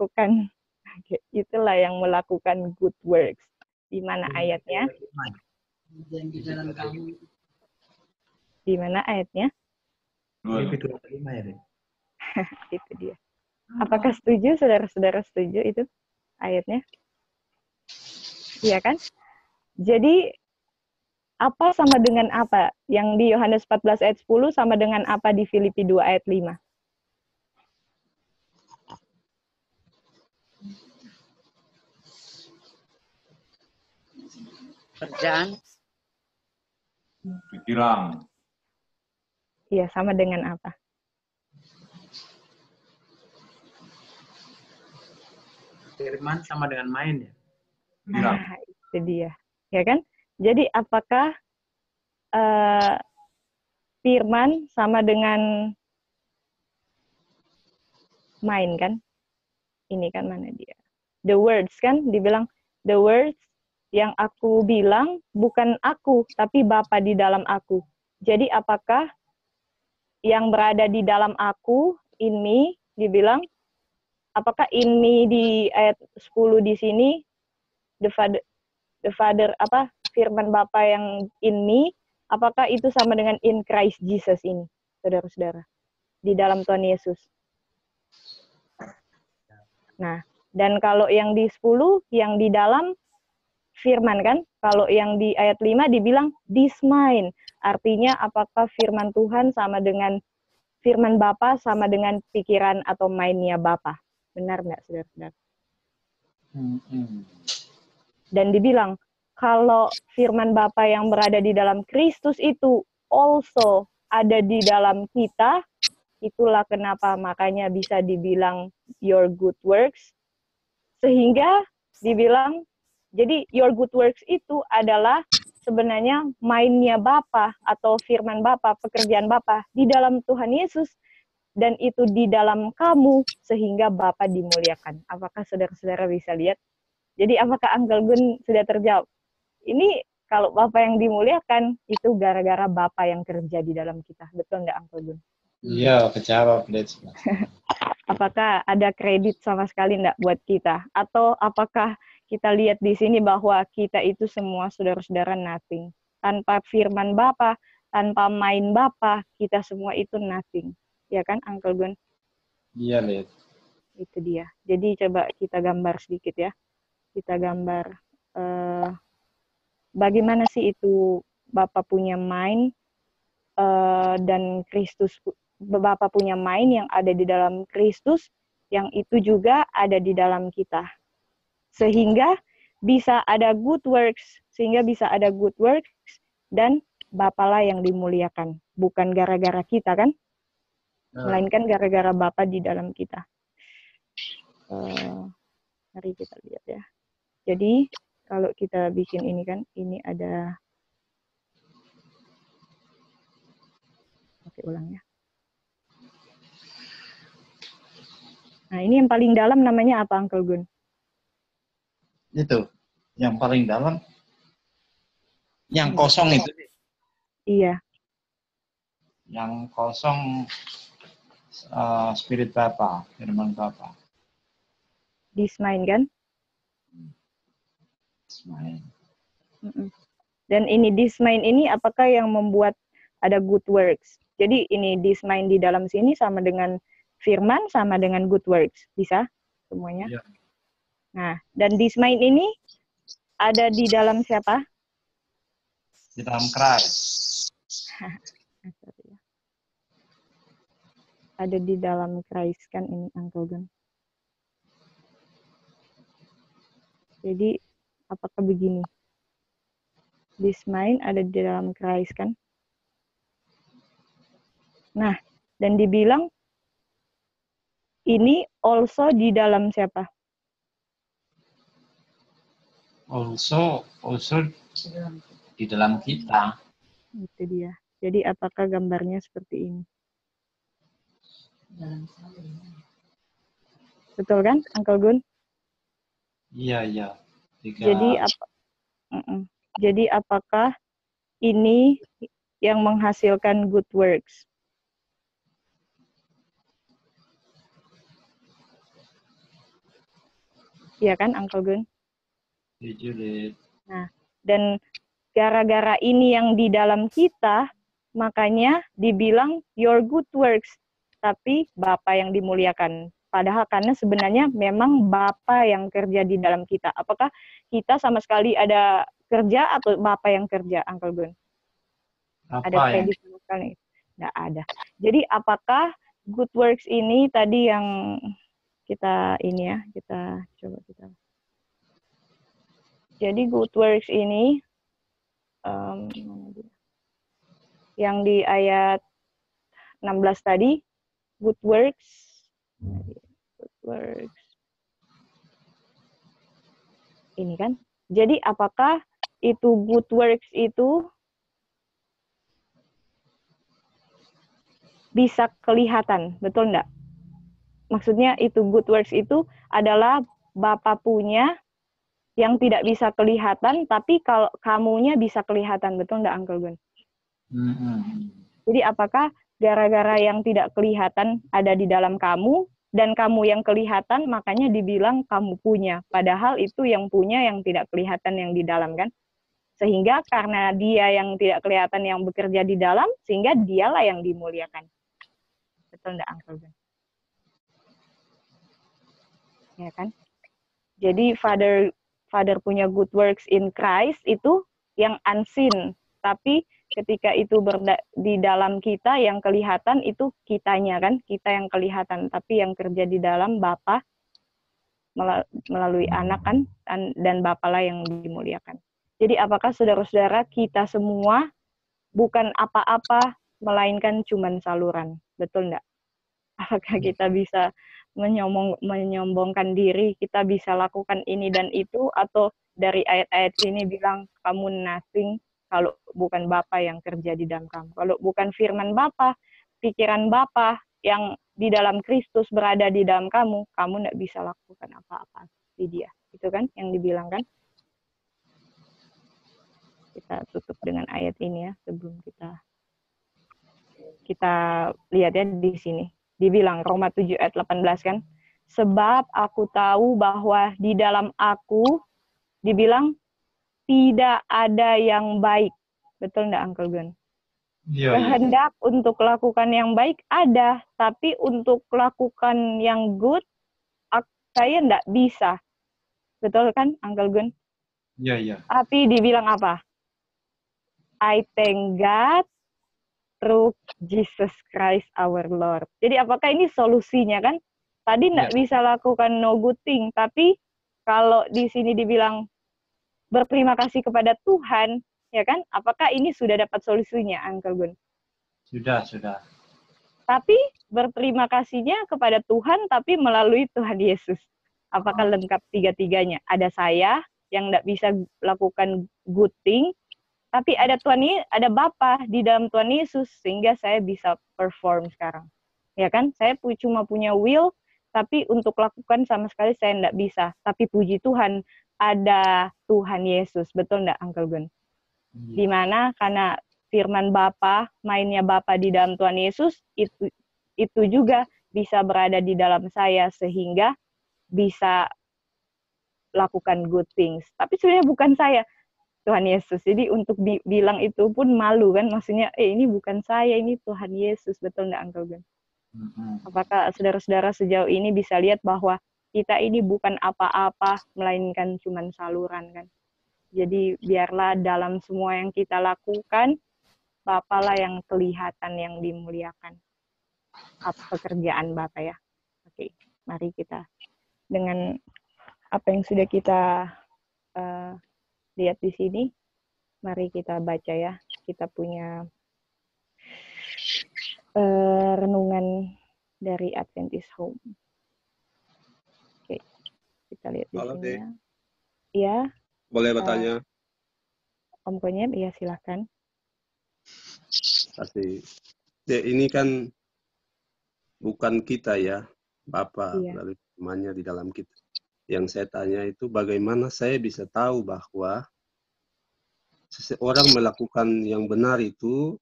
melakukan good works. Di mana ayatnya? Dan di dalam kamu. Di mana ayatnya? Filipi 2:5 ya, Dek? Itu dia. Apakah setuju, saudara-saudara setuju itu ayatnya? Iya kan? Jadi, apa sama dengan apa? Yang di Yohanes 14 ayat 10 sama dengan apa di Filipi 2 ayat 5? Kerjaan. Pikiran. Iya, sama dengan apa? Firman sama dengan main ya. Nah, itu dia. Ya kan? Jadi apakah firman sama dengan main kan? Ini kan mana dia? The words kan? Dibilang the words yang aku bilang bukan aku, tapi Bapa di dalam aku. Jadi apakah yang berada di dalam aku, in me, dibilang, apakah in me di ayat 10 di sini, the Father, apa, firman Bapa yang in me, apakah itu sama dengan in Christ Jesus ini, saudara-saudara, di dalam Tuhan Yesus? Nah, dan kalau yang di 10, yang di dalam firman kan, kalau yang di ayat 5 dibilang this mine, artinya apakah firman Tuhan sama dengan firman Bapa sama dengan pikiran atau mind-nya Bapa? Benar nggak, saudara-saudara? Dan dibilang, kalau firman Bapa yang berada di dalam Kristus itu also ada di dalam kita, itulah kenapa makanya bisa dibilang your good works, sehingga dibilang, jadi your good works itu adalah sebenarnya mind-nya Bapa atau firman Bapa, pekerjaan Bapa di dalam Tuhan Yesus, dan itu di dalam kamu sehingga Bapa dimuliakan. Apakah saudara-saudara bisa lihat? Jadi apakah Uncle Gun sudah terjawab? Ini kalau Bapa yang dimuliakan itu gara-gara Bapa yang kerja di dalam kita. Betul nggak, Uncle Gun? Iya, kejawab. Apakah ada kredit sama sekali nggak buat kita? Atau apakah kita lihat di sini bahwa kita itu semua saudara-saudara nothing. Tanpa firman Bapa, tanpa main Bapa, kita semua itu nothing. Ya kan, Uncle Gun? Iya, lihat. Itu dia. Jadi coba kita gambar sedikit ya. Kita gambar bagaimana sih itu Bapa punya mind dan Kristus, Bapa punya mind yang ada di dalam Kristus, yang itu juga ada di dalam kita. Sehingga bisa ada good works, dan Bapalah yang dimuliakan. Bukan gara-gara kita kan? Melainkan gara-gara Bapa di dalam kita. Mari kita lihat ya. Jadi kalau kita bikin ini kan, ini ada, oke ulang ya. Nah ini yang paling dalam namanya apa, Uncle Gun? Itu, yang paling dalam, yang kosong itu. Iya. Yang kosong spirit Bapa, firman Bapa. This mind kan? Dan ini this mind ini apakah yang membuat ada good works? Jadi ini this mind di dalam sini sama dengan firman, sama dengan good works. Bisa semuanya? Ya. Nah, dan this mind ini ada di dalam siapa? Di dalam Christ. Ada di dalam Christ kan ini, Uncle Gun. Jadi apakah begini? This mind ada di dalam Christ kan? Nah, dan dibilang ini also di dalam siapa? Also di dalam kita. Itu dia. Jadi apakah gambarnya seperti ini? Betul kan, Uncle Gun? Iya. Jadi Jadi apakah ini yang menghasilkan good works? Iya kan, Uncle Gun? Nah, dan gara-gara ini yang di dalam kita, makanya dibilang your good works, tapi Bapa yang dimuliakan. Padahal karena sebenarnya memang Bapa yang kerja di dalam kita. Apakah kita sama sekali ada kerja atau Bapa yang kerja, Uncle Gun? Ada kredit sama sekali? Nggak ada. Jadi apakah good works ini tadi yang kita ini ya, kita coba kita. Jadi good works ini yang di ayat 16 tadi, good works ini kan. Jadi apakah itu good works itu bisa kelihatan, betul enggak? Maksudnya itu good works itu adalah Bapa punya yang tidak bisa kelihatan, tapi kalau kamunya bisa kelihatan, betul enggak, Uncle Gun? Jadi apakah gara-gara yang tidak kelihatan ada di dalam kamu, dan kamu yang kelihatan, makanya dibilang kamu punya. Padahal itu yang punya yang tidak kelihatan yang di dalam, kan? Sehingga karena dia yang tidak kelihatan yang bekerja di dalam, sehingga dialah yang dimuliakan. Betul enggak, Uncle Gun? Ya kan? Jadi Father punya good works in Christ itu yang unseen, tapi ketika itu di dalam kita yang kelihatan itu kitanya kan, kita yang kelihatan, tapi yang kerja di dalam Bapa melalui anak kan, dan Bapa lah yang dimuliakan. Jadi apakah saudara-saudara kita semua bukan apa-apa melainkan cuman saluran, betul enggak? Apakah kita bisa menyombongkan diri, kita bisa lakukan ini dan itu, atau dari ayat-ayat ini bilang kamu nothing kalau bukan Bapa yang kerja di dalam kamu. Kalau bukan firman Bapa, pikiran Bapa yang di dalam Kristus berada di dalam kamu enggak bisa lakukan apa-apa di dia. Itu kan yang dibilang kan? Kita tutup dengan ayat ini ya, sebelum kita lihat ya di sini. Dibilang Roma 7 ayat 18 kan, sebab aku tahu bahwa di dalam aku, dibilang tidak ada yang baik. Betul enggak, Uncle Gun? Kehendak untuk lakukan yang baik ada, tapi untuk lakukan yang good, saya enggak bisa. Betul kan, Uncle Gun? Iya. Tapi dibilang apa? I thank God through Jesus Christ our Lord. Jadi apakah ini solusinya kan? Tadi nggak bisa lakukan no good thing, tapi kalau di sini dibilang berterima kasih kepada Tuhan, ya kan? Apakah ini sudah dapat solusinya, Uncle Gun? Sudah. Tapi berterima kasihnya kepada Tuhan, tapi melalui Tuhan Yesus. Apakah lengkap tiga-tiganya? Ada saya yang nggak bisa lakukan good thing, tapi ada Tuhan ini, ada Bapa di dalam Tuhan Yesus, sehingga saya bisa perform sekarang. Ya kan? Saya cuma punya will, tapi untuk lakukan sama sekali saya enggak bisa. Tapi puji Tuhan, ada Tuhan Yesus. Betul enggak, Uncle Gun? Dimana karena firman Bapa, mainnya Bapa di dalam Tuhan Yesus, itu juga bisa berada di dalam saya, sehingga bisa lakukan good things. Tapi sebenarnya bukan saya, Tuhan Yesus. Jadi untuk bilang itu pun malu kan, maksudnya ini bukan saya, ini Tuhan Yesus. Betul enggak, Uncle Gun? Apakah saudara-saudara sejauh ini bisa lihat bahwa kita ini bukan apa-apa melainkan cuman saluran kan? Jadi biarlah dalam semua yang kita lakukan, Bapa lah yang kelihatan, yang dimuliakan. Pekerjaan Bapa ya. Oke, mari kita dengan apa yang sudah kita lihat di sini, mari kita baca ya. Kita punya renungan dari Adventist Home. Oke, kita lihat di Halo, sini Dek. ya. Iya, Boleh bertanya? Om Konyep, iya silakan. Pasti. Dek, ini kan bukan kita ya, Bapak Iya. melalui firman-Nya di dalam kita. Yang saya tanya itu bagaimana saya bisa tahu bahwa seseorang melakukan yang benar itu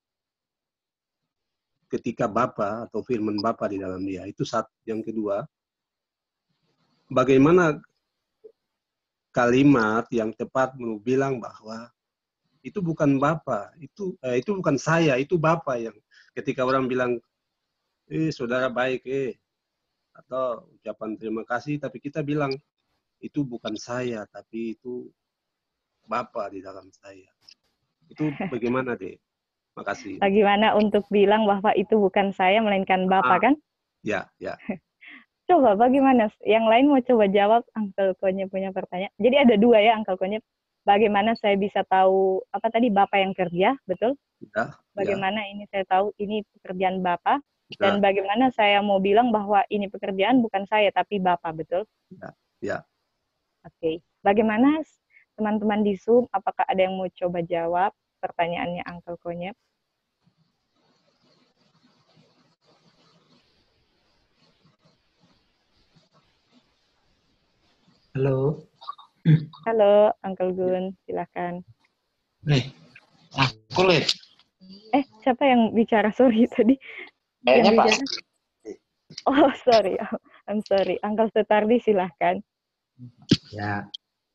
ketika Bapa atau firman Bapa di dalam dia. Itu satu. Yang kedua, bagaimana kalimat yang tepat bilang bahwa itu bukan Bapa, itu bukan saya, itu Bapa yang ketika orang bilang, saudara baik, atau ucapan terima kasih, tapi kita bilang itu bukan saya, tapi itu Bapa di dalam saya. Itu bagaimana, Dek? Makasih. Bagaimana untuk bilang bahwa itu bukan saya, melainkan Bapak, kan? Ya. Coba bagaimana? Yang lain mau coba jawab, Uncle Konyep punya pertanyaan. Jadi ada dua ya, Uncle Konyep. Bagaimana saya bisa tahu, apa tadi, Bapak yang kerja, betul? Ya. Bagaimana ini saya tahu ini pekerjaan Bapak? Dan bagaimana saya mau bilang bahwa ini pekerjaan bukan saya, tapi Bapak, betul? Ya. Oke. Bagaimana teman-teman di Zoom, apakah ada yang mau coba jawab pertanyaannya Uncle Konyep? Halo. Halo, Uncle Gun, silakan. Aku lihat. Siapa yang bicara? Sorry tadi. Kayaknya Yang Pak. bicara. Oh, sorry. I'm sorry. Uncle Sutardi, silahkan. Ya.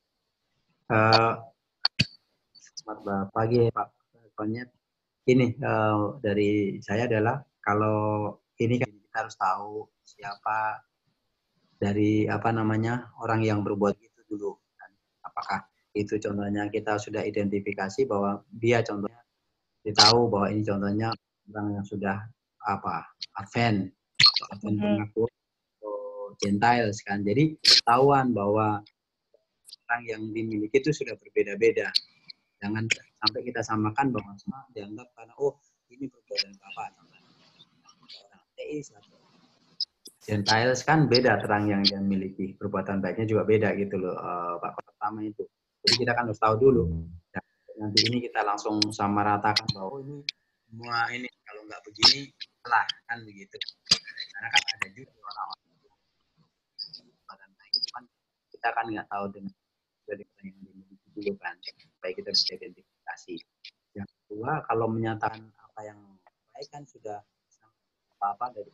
Selamat pagi Pak Konyep. Ini dari saya adalah kalau ini kan kita harus tahu siapa dari orang yang berbuat itu dulu. Dan apakah itu contohnya kita sudah identifikasi bahwa dia contohnya ditahu bahwa ini contohnya orang yang sudah Advent pengaku atau Gentiles kan. Jadi ketahuan bahwa orang yang dimiliki itu sudah berbeda-beda. Jangan sampai kita samakan bahwa semua dianggap karena ini perbuatan Bapak. Orang ateis atau Gentiles kan beda terang yang dia miliki. Perbuatan baiknya juga beda gitu loh Pak. Pertama itu. Jadi kita kan harus tahu dulu. Dan nanti ini kita langsung sama ratakan bahwa ini semua ini kalau nggak begini salah kan begitu. Karena kan ada juga orang-orang perbuatan baik itu kan kita kan nggak tahu dengan dari orang yang dimiliki dulu kan. Supaya kita bisa identifikasi. Yang kedua, kalau menyatakan apa yang baik kan sudah apa dari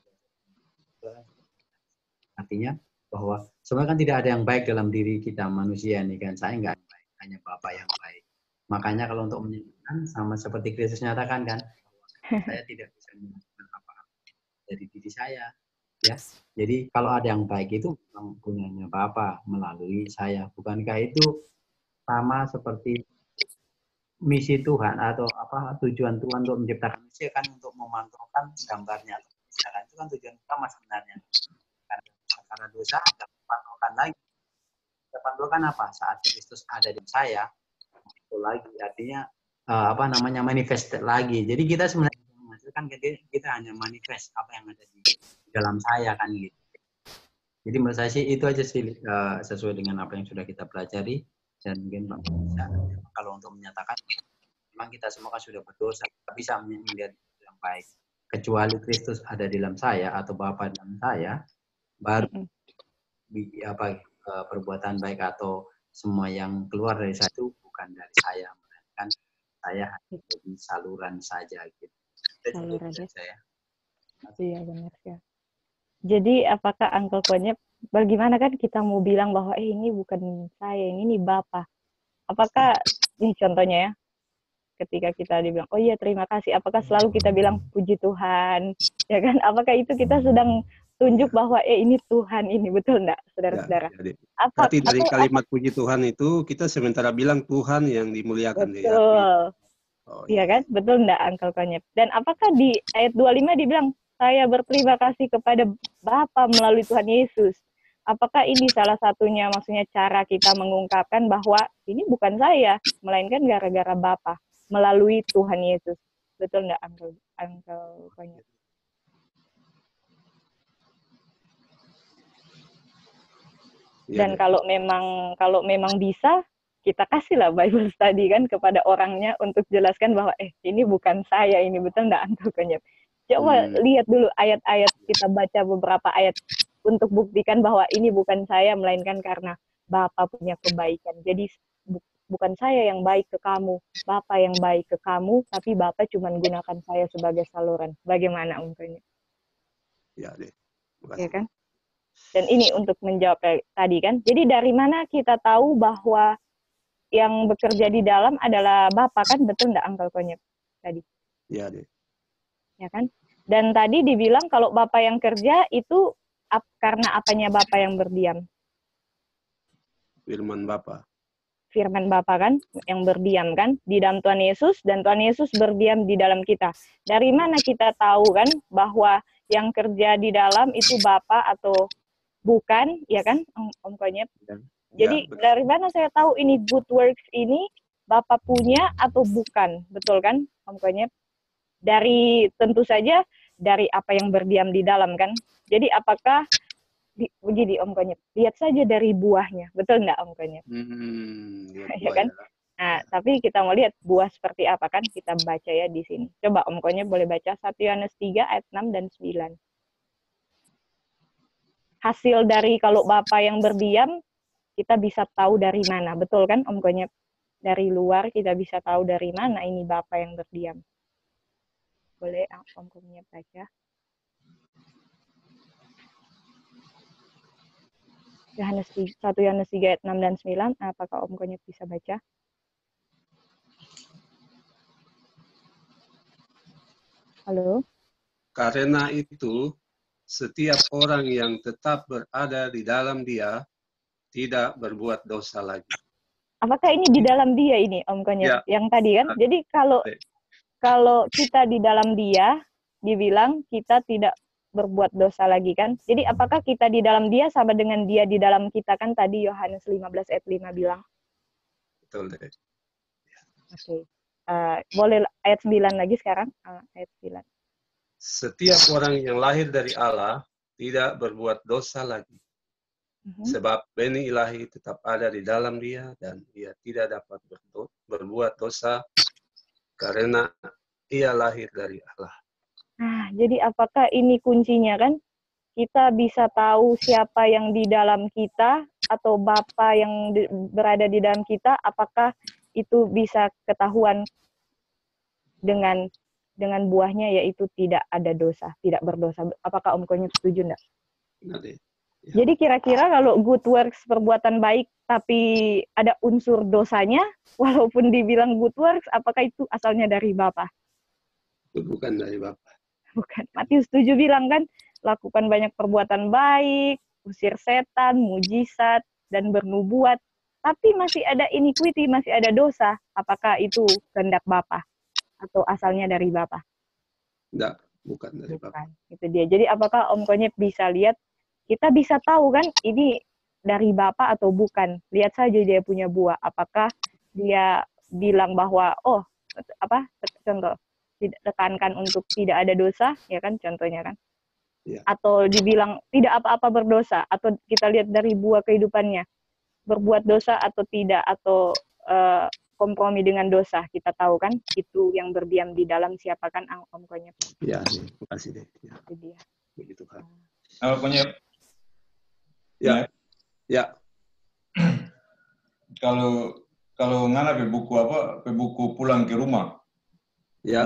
artinya bahwa sebenarnya kan tidak ada yang baik dalam diri kita manusia ini kan. Saya nggak baik, hanya Bapak yang baik. Makanya kalau untuk menyatakan sama seperti Kristus nyatakan kan, saya tidak bisa menyatakan apa-apa dari diri saya. Ya, jadi kalau ada yang baik itu memang punyanya Bapa melalui saya. Bukankah itu sama seperti misi Tuhan atau tujuan Tuhan untuk menciptakan manusia kan untuk memantulkan gambarnya. Itu kan tujuan utama sebenarnya. Karena dosa ada pantulkan lagi. Pantulkan apa? Saat Kristus ada di saya, itu lagi artinya manifest lagi. Jadi kita sebenarnya menghasilkan kita hanya manifest apa yang ada di dalam saya kan gitu. Jadi menurut saya sih itu aja sih sesuai dengan apa yang sudah kita pelajari. Dan mungkin Pak bisa kalau untuk menyatakan memang kita semua kan sudah berdosa, tidak bisa melihat yang baik kecuali Kristus ada di dalam saya atau Bapa dalam saya, baru perbuatan baik atau semua yang keluar dari saya itu bukan dari saya, melainkan saya hanya jadi saluran saja gitu. Saluran saya. Iya benar ya. Jadi apakah Uncle Konyep, bagaimana kan kita mau bilang bahwa ini bukan saya, ini Bapak. Apakah ini contohnya ya, ketika kita dibilang, oh iya terima kasih, apakah selalu kita bilang puji Tuhan, ya kan? Apakah itu kita sedang tunjuk bahwa ini Tuhan ini, betul enggak, saudara-saudara? Berarti dari kalimat puji Tuhan itu kita sementara bilang Tuhan yang dimuliakan. Betul. Iya kan? Betul enggak Uncle Konyep? Dan apakah di ayat 25 dibilang, saya berterima kasih kepada Bapa melalui Tuhan Yesus. Apakah ini salah satunya maksudnya cara kita mengungkapkan bahwa ini bukan saya, melainkan gara-gara Bapa melalui Tuhan Yesus. Betul enggak Uncle Konyep? Dan kalau memang bisa, kita kasihlah Bible study kan kepada orangnya untuk jelaskan bahwa ini bukan saya, ini betul enggak Uncle Konyet. Coba lihat dulu ayat-ayat, kita baca beberapa ayat untuk buktikan bahwa ini bukan saya, melainkan karena Bapa punya kebaikan. Jadi bukan saya yang baik ke kamu, Bapa yang baik ke kamu, tapi Bapa cuma gunakan saya sebagai saluran. Bagaimana Konyet? Ya deh. Ya kan? Dan ini untuk menjawab tadi kan. Jadi dari mana kita tahu bahwa yang bekerja di dalam adalah Bapa kan? Betul enggak Uncle Konyet tadi? Iya deh. Ya kan? Dan tadi dibilang kalau Bapa yang kerja itu karena apanya Bapa yang berdiam? Firman Bapa. Firman Bapa kan yang berdiam kan di dalam Tuhan Yesus, dan Tuhan Yesus berdiam di dalam kita. Dari mana kita tahu kan bahwa yang kerja di dalam itu Bapa atau bukan, ya kan Om Konyet? Jadi dari mana saya tahu ini good works ini Bapa punya atau bukan? Betul kan Om Konyet? Dari tentu saja dari apa yang berdiam di dalam kan. Jadi apakah begini Om Konyet, lihat saja dari buahnya, betul enggak Om Konyet? Ya kan? Nah, tapi kita mau lihat buah seperti apa kan, kita baca ya di sini. Coba Om Konyet boleh baca 1 Yohanes 3 ayat 6 dan 9. Hasil dari kalau Bapa yang berdiam, kita bisa tahu dari mana, betul kan Om Konyet? Dari luar kita bisa tahu dari mana ini Bapa yang berdiam. Boleh Om Konyet baca? 1 Yohanes 3 ayat 6 dan 9, apakah Om Konyet bisa baca? Halo? Karena itu, setiap orang yang tetap berada di dalam Dia tidak berbuat dosa lagi. Apakah ini di dalam Dia ini Om Konyet? Ya. Yang tadi kan? Jadi kalau kita di dalam Dia, dibilang kita tidak berbuat dosa lagi kan. Jadi apakah kita di dalam Dia sama dengan Dia di dalam kita kan tadi Yohanes 15 ayat 5 bilang. Betul deh. Oke. Boleh ayat 9 lagi sekarang? Ayat 9. Setiap orang yang lahir dari Allah tidak berbuat dosa lagi. Sebab benih ilahi tetap ada di dalam dia dan dia tidak dapat berbuat dosa karena ia lahir dari Allah. Nah, jadi apakah ini kuncinya kan? Kita bisa tahu siapa yang di dalam kita atau Bapa yang berada di dalam kita, apakah itu bisa ketahuan dengan buahnya, yaitu tidak ada dosa, tidak berdosa. Apakah Om Konyet setuju enggak? Ya. Jadi kira-kira kalau good works, perbuatan baik, tapi ada unsur dosanya, walaupun dibilang good works, apakah itu asalnya dari Bapa? Itu bukan dari Bapa. Bukan. Matius 7 bilang kan, lakukan banyak perbuatan baik, usir setan, mujizat, dan bernubuat. Tapi masih ada iniquity, masih ada dosa. Apakah itu kehendak Bapa? Atau asalnya dari Bapa? Enggak, bukan dari Bapa. Itu dia. Jadi apakah Om Konyet bisa lihat, kita bisa tahu kan ini dari Bapa atau bukan? Lihat saja dia punya buah. Apakah dia bilang bahwa, contoh, tekankan untuk tidak ada dosa, ya kan contohnya kan? Ya. Atau dibilang tidak apa-apa berdosa, atau kita lihat dari buah kehidupannya, berbuat dosa atau tidak, atau kompromi dengan dosa, kita tahu kan itu yang berdiam di dalam siapa kan Om Konyet. Ya, terima kasih deh. Ya. Itu dia. Begitu kan. Om Konyet. Ya. Ya. Kalau ngana buku pulang ke rumah. Ya.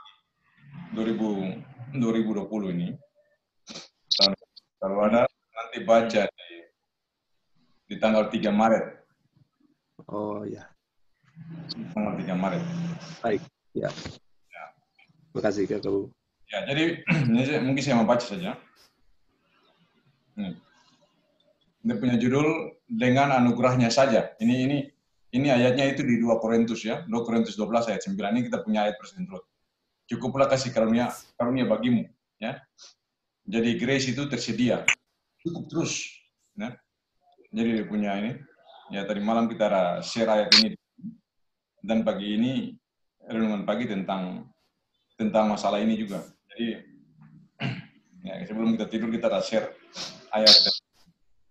2020 ini. Kalau ada nanti baca di tanggal 3 Maret. Oh ya. Tanggal 3 Maret. Baik, ya. Terima kasih Kak Kabu. Ya, jadi mungkin saya membaca saja. Dia punya judul dengan anugerahnya saja. Ini ayatnya itu di 2 Korintus ya. 2 Korintus 12 ayat 9. Ini kita punya ayat Presiden Road. Cukuplah kasih karunia bagimu, ya. Jadi grace itu tersedia, cukup terus, ya. Jadi dia punya ini, ya tadi malam kita share ayat ini, dan pagi ini renungan pagi tentang masalah ini juga. Jadi, ya sebelum kita tidur kita share ayat.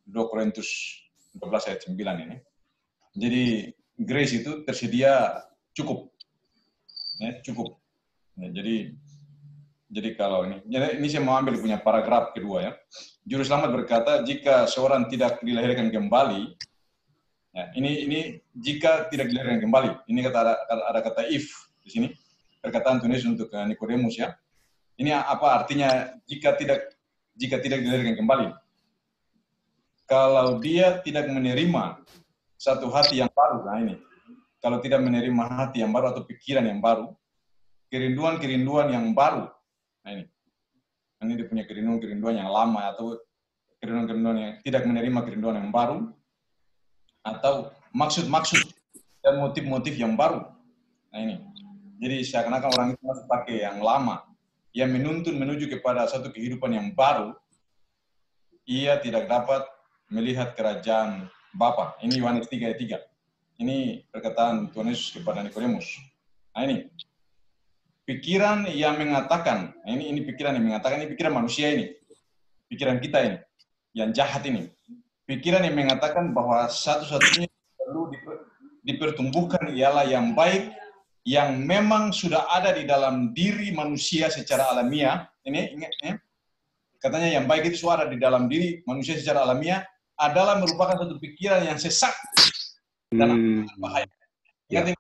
2 Korintus 12 ayat 9 ini. Jadi grace itu tersedia cukup. Ya, cukup. Ya, jadi kalau ini saya mau ambil punya paragraf kedua ya. Juru selamat berkata, jika seorang tidak dilahirkan kembali, ya, ini jika tidak dilahirkan kembali, ini ada kata if di sini, perkataan Tuhan Yesus untuk Nikodemus ya. Ini apa artinya jika tidak dilahirkan kembali? Kalau dia tidak menerima satu hati yang baru, nah ini. Kalau tidak menerima hati yang baru atau pikiran yang baru, kerinduan-kerinduan yang baru, nah ini dia punya kerinduan-kerinduan yang lama atau kerinduan-kerinduan yang tidak menerima kerinduan yang baru, atau maksud-maksud dan motif-motif yang baru. Nah ini, jadi seakan-akan orang itu masih pakai yang lama, yang menuntun menuju kepada satu kehidupan yang baru, ia tidak dapat melihat kerajaan Bapa. Ini Yohanes 3 ayat 3. Ini perkataan Tuhan Yesus kepada Nikodemus. Nah ini, pikiran yang mengatakan, ini pikiran yang mengatakan, ini pikiran manusia ini, pikiran kita ini, yang jahat ini. Pikiran yang mengatakan bahwa satu-satunya perlu dipertumbuhkan ialah yang baik, yang memang sudah ada di dalam diri manusia secara alamiah. Ini ingat ya, katanya yang baik itu sudah ada di dalam diri manusia secara alamiah, adalah merupakan satu pikiran yang sesat dan bahaya. Ya.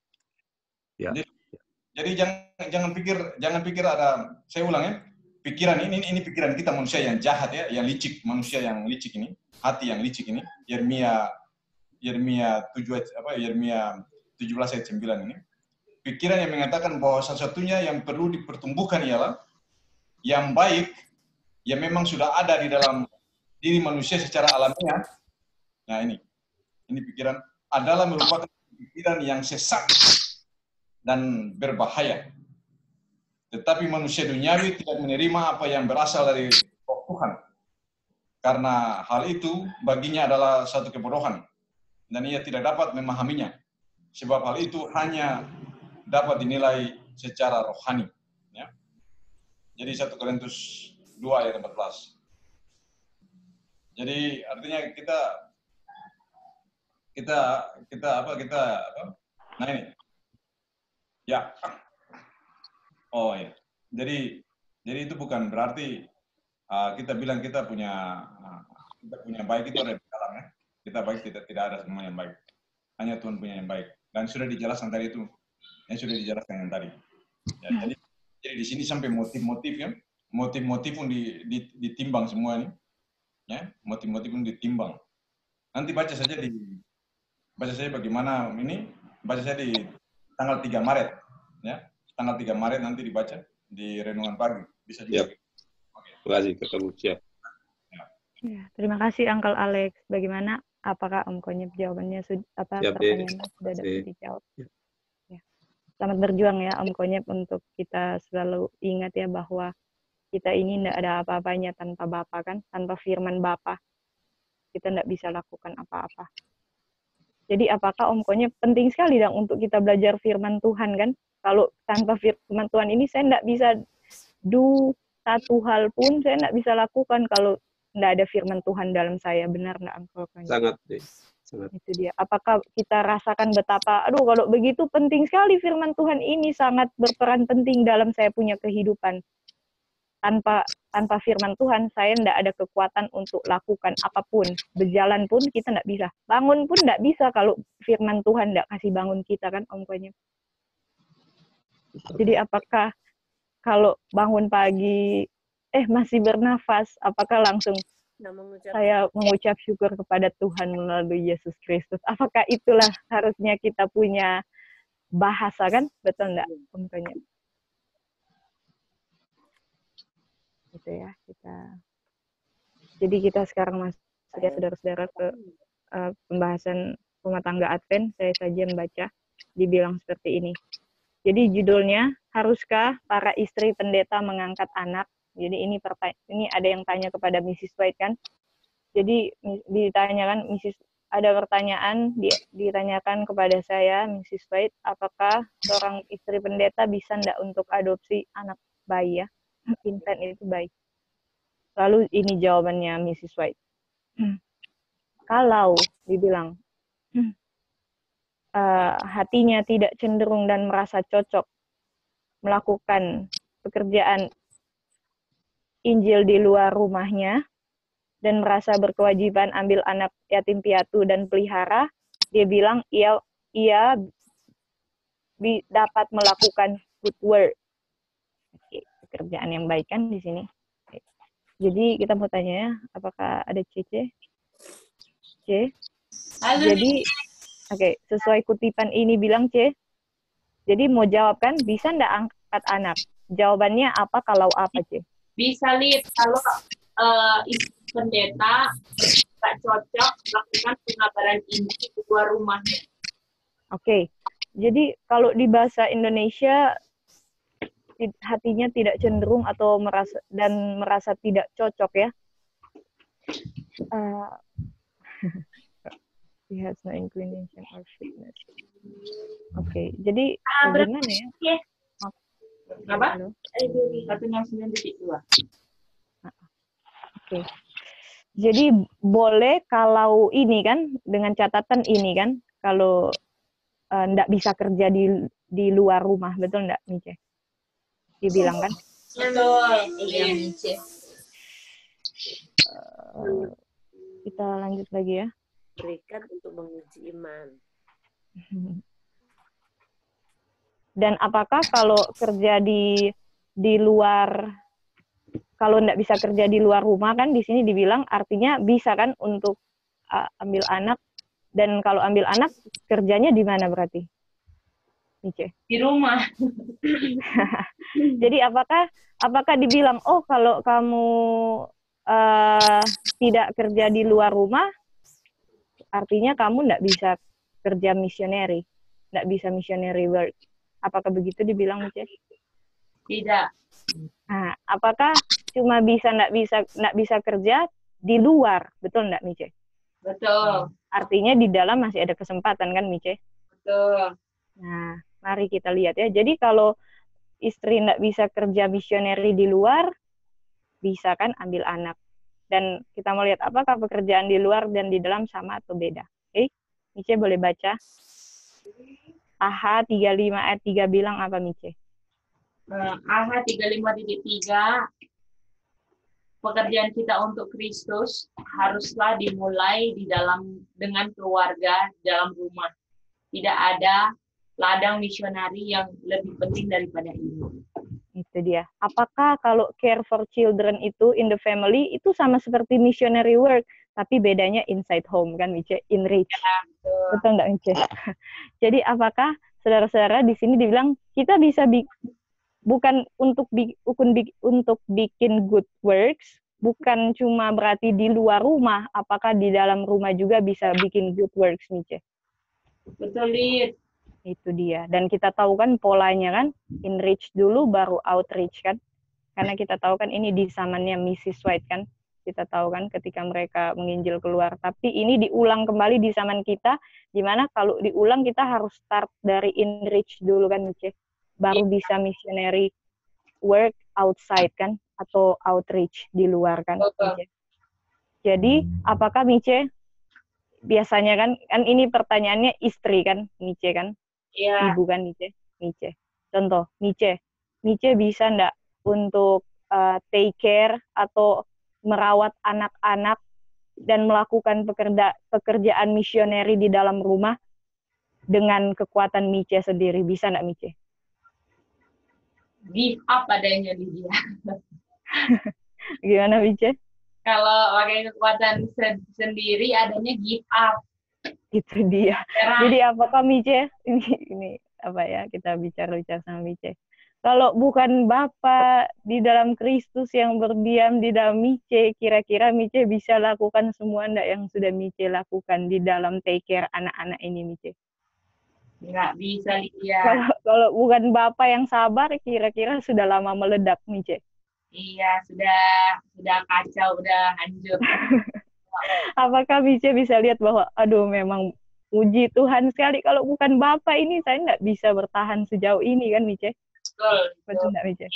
Jadi jangan pikir ada, saya ulang ya, pikiran ini pikiran kita manusia yang jahat ya, yang licik, manusia yang licik ini, hati yang licik ini. Yeremia 17 ayat 9 ini. Pikiran yang mengatakan bahwa satu-satunya yang perlu dipertumbuhkan ialah yang baik, yang memang sudah ada di dalam diri manusia secara alamiah. Nah ini pikiran adalah merupakan pikiran yang sesat dan berbahaya. Tetapi manusia duniawi tidak menerima apa yang berasal dari Tuhan. Karena hal itu baginya adalah satu kebodohan. Dan ia tidak dapat memahaminya. Sebab hal itu hanya dapat dinilai secara rohani. Ya. Jadi 1 Korintus 2 ayat 14. Jadi artinya kita nah ini ya, oh ya, jadi itu bukan berarti kita bilang kita punya baik itu ada di dalam ya. Kita baik tidak ada semua yang baik, hanya Tuhan punya yang baik, dan sudah dijelaskan tadi itu, yang sudah dijelaskan yang tadi ya, jadi di sini sampai motif-motif ya, motif-motif pun ditimbang semua ini ya, motif-motif pun ditimbang. Nanti baca saja bagaimana ini, baca saya di tanggal 3 Maret ya, tanggal 3 Maret nanti dibaca di renungan pagi, bisa juga. Yep. Okay. Terima kasih, ketemu siap. Ya, terima kasih Uncle Alex. Bagaimana? Apakah Om Konyep jawabannya pertanyaannya sudah dapat dijawab? Ya. Selamat berjuang ya Om Konyep, untuk kita selalu ingat ya bahwa kita ini tidak ada apa-apanya tanpa Bapa kan, tanpa firman Bapa kita tidak bisa lakukan apa-apa. Jadi apakah Om Konyep penting sekali dong untuk kita belajar firman Tuhan kan? Kalau tanpa firman Tuhan ini saya tidak bisa satu hal pun, saya tidak bisa lakukan kalau tidak ada firman Tuhan dalam saya. Benar tidak Om Konyep? Sangat. Itu dia. Apakah kita rasakan betapa, kalau begitu penting sekali firman Tuhan ini, sangat berperan penting dalam saya punya kehidupan. Tanpa firman Tuhan, saya tidak ada kekuatan untuk lakukan apapun. Berjalan pun kita tidak bisa. Bangun pun tidak bisa kalau firman Tuhan tidak kasih bangun kita kan, Om Konyep. Jadi apakah kalau bangun pagi, masih bernafas, apakah langsung saya mengucap syukur kepada Tuhan melalui Yesus Kristus? Apakah itulah harusnya kita punya bahasa kan? Betul enggak, Om Konyep? Gitu ya, jadi kita sekarang masuk ya saudara-saudara ke pembahasan rumah tangga Advent. Saya saja membaca, dibilang seperti ini. Jadi judulnya, haruskah para istri pendeta mengangkat anak? Jadi ini ada yang tanya kepada Mrs. White kan. Jadi ditanyakan ada pertanyaan ditanyakan kepada saya, Mrs. White, apakah seorang istri pendeta bisa enggak untuk adopsi anak bayi ya? Infant itu baik. Lalu ini jawabannya Mrs. White. kalau dibilang hatinya tidak cenderung dan merasa cocok melakukan pekerjaan Injil di luar rumahnya dan merasa berkewajiban ambil anak yatim piatu dan pelihara, dia bilang ia dapat melakukan good work. Oke, pekerjaan yang baik kan di sini. Oke. Jadi kita mau tanya ya, apakah ada CC? C. Halo. Jadi, oke, sesuai kutipan ini bilang C. Jadi mau jawab kan, bisa ndak angkat anak? Jawabannya apa kalau apa C? Bisa lihat kalau pendeta tak cocok melakukan pengabaran Injil di luar rumahnya. Oke. Jadi kalau di bahasa Indonesia hatinya tidak cenderung atau merasa tidak cocok ya. He has no inclination or fitness. Oke, jadi bagaimana ya? Apa? 169.2. Oke. Jadi boleh kalau ini kan, dengan catatan ini kan, kalau ndak bisa kerja di luar rumah, betul ndak, Mice? Dibilang kan? Betul. Iya, Mice. Kita lanjut lagi ya. Berikan untuk menguji iman. Dan apakah kalau kerja di luar, kalau ndak bisa kerja di luar rumah kan di sini dibilang artinya bisa kan untuk ambil anak, dan kalau ambil anak kerjanya di mana berarti? Mice? Di rumah. Jadi apakah dibilang kalau kamu tidak kerja di luar rumah artinya kamu ndak bisa kerja missionary, ndak bisa missionary work? Apakah begitu dibilang, Mice? Tidak. Nah, apakah cuma ndak bisa kerja di luar, betul ndak, Mice? Betul. Artinya di dalam masih ada kesempatan kan, Mice? Betul. Nah, mari kita lihat ya. Jadi kalau istri ndak bisa kerja missionary di luar, bisa kan ambil anak. Dan kita mau lihat apakah pekerjaan di luar dan di dalam sama atau beda. Oke, Mice boleh baca. AH 35 ayat 3 bilang apa, Mice? AH 35.3, pekerjaan kita untuk Kristus haruslah dimulai dengan keluarga dalam rumah. Tidak ada ladang misionari yang lebih penting daripada ini. Itu dia. Apakah kalau care for children itu in the family itu sama seperti missionary work, tapi bedanya inside home kan, Mice? Enrich. Ya, betul nggak, Mice? Jadi apakah saudara-saudara di sini dibilang kita bisa bukan untuk bikin good works, bukan cuma berarti di luar rumah, apakah di dalam rumah juga bisa bikin good works, Mice? Betul, Lid. Itu dia. Dan kita tahu kan polanya kan, enrich dulu baru outreach kan. Karena kita tahu kan ini di zamannya Mrs. White kan. Kita tahu kan ketika mereka menginjil keluar. Tapi ini diulang kembali di zaman kita, di mana kalau diulang kita harus start dari enrich dulu kan, Mice. Baru bisa missionary work outside kan, atau outreach di luar kan, Mice. Jadi apakah, Mice, biasanya kan ini pertanyaannya istri kan, Mice kan? Iya. Ibu kan, Mice. Contoh, Mice bisa ndak untuk take care atau merawat anak-anak dan melakukan pekerjaan misioneri di dalam rumah dengan kekuatan Mice sendiri, bisa ndak, Mice? Give up adanya Lydia. Gimana, Mice? Kalau pakai kekuatan sendiri adanya give up. Itu dia. Jadi apakah Mice, ini apa ya, kita bicara sama Mice. Kalau bukan Bapa di dalam Kristus yang berdiam di dalam Mice, kira-kira Mice bisa lakukan semua enggak yang sudah Mice lakukan di dalam take care anak-anak ini, Mice? Nggak bisa, Lydia. Kalau bukan Bapa yang sabar, kira-kira sudah lama meledak, Mice. Iya, sudah kacau, udah hancur. Apakah Mice bisa lihat bahwa, aduh, memang puji Tuhan sekali, kalau bukan Bapa ini saya nggak bisa bertahan sejauh ini kan, Mice? Betul nggak, Mice?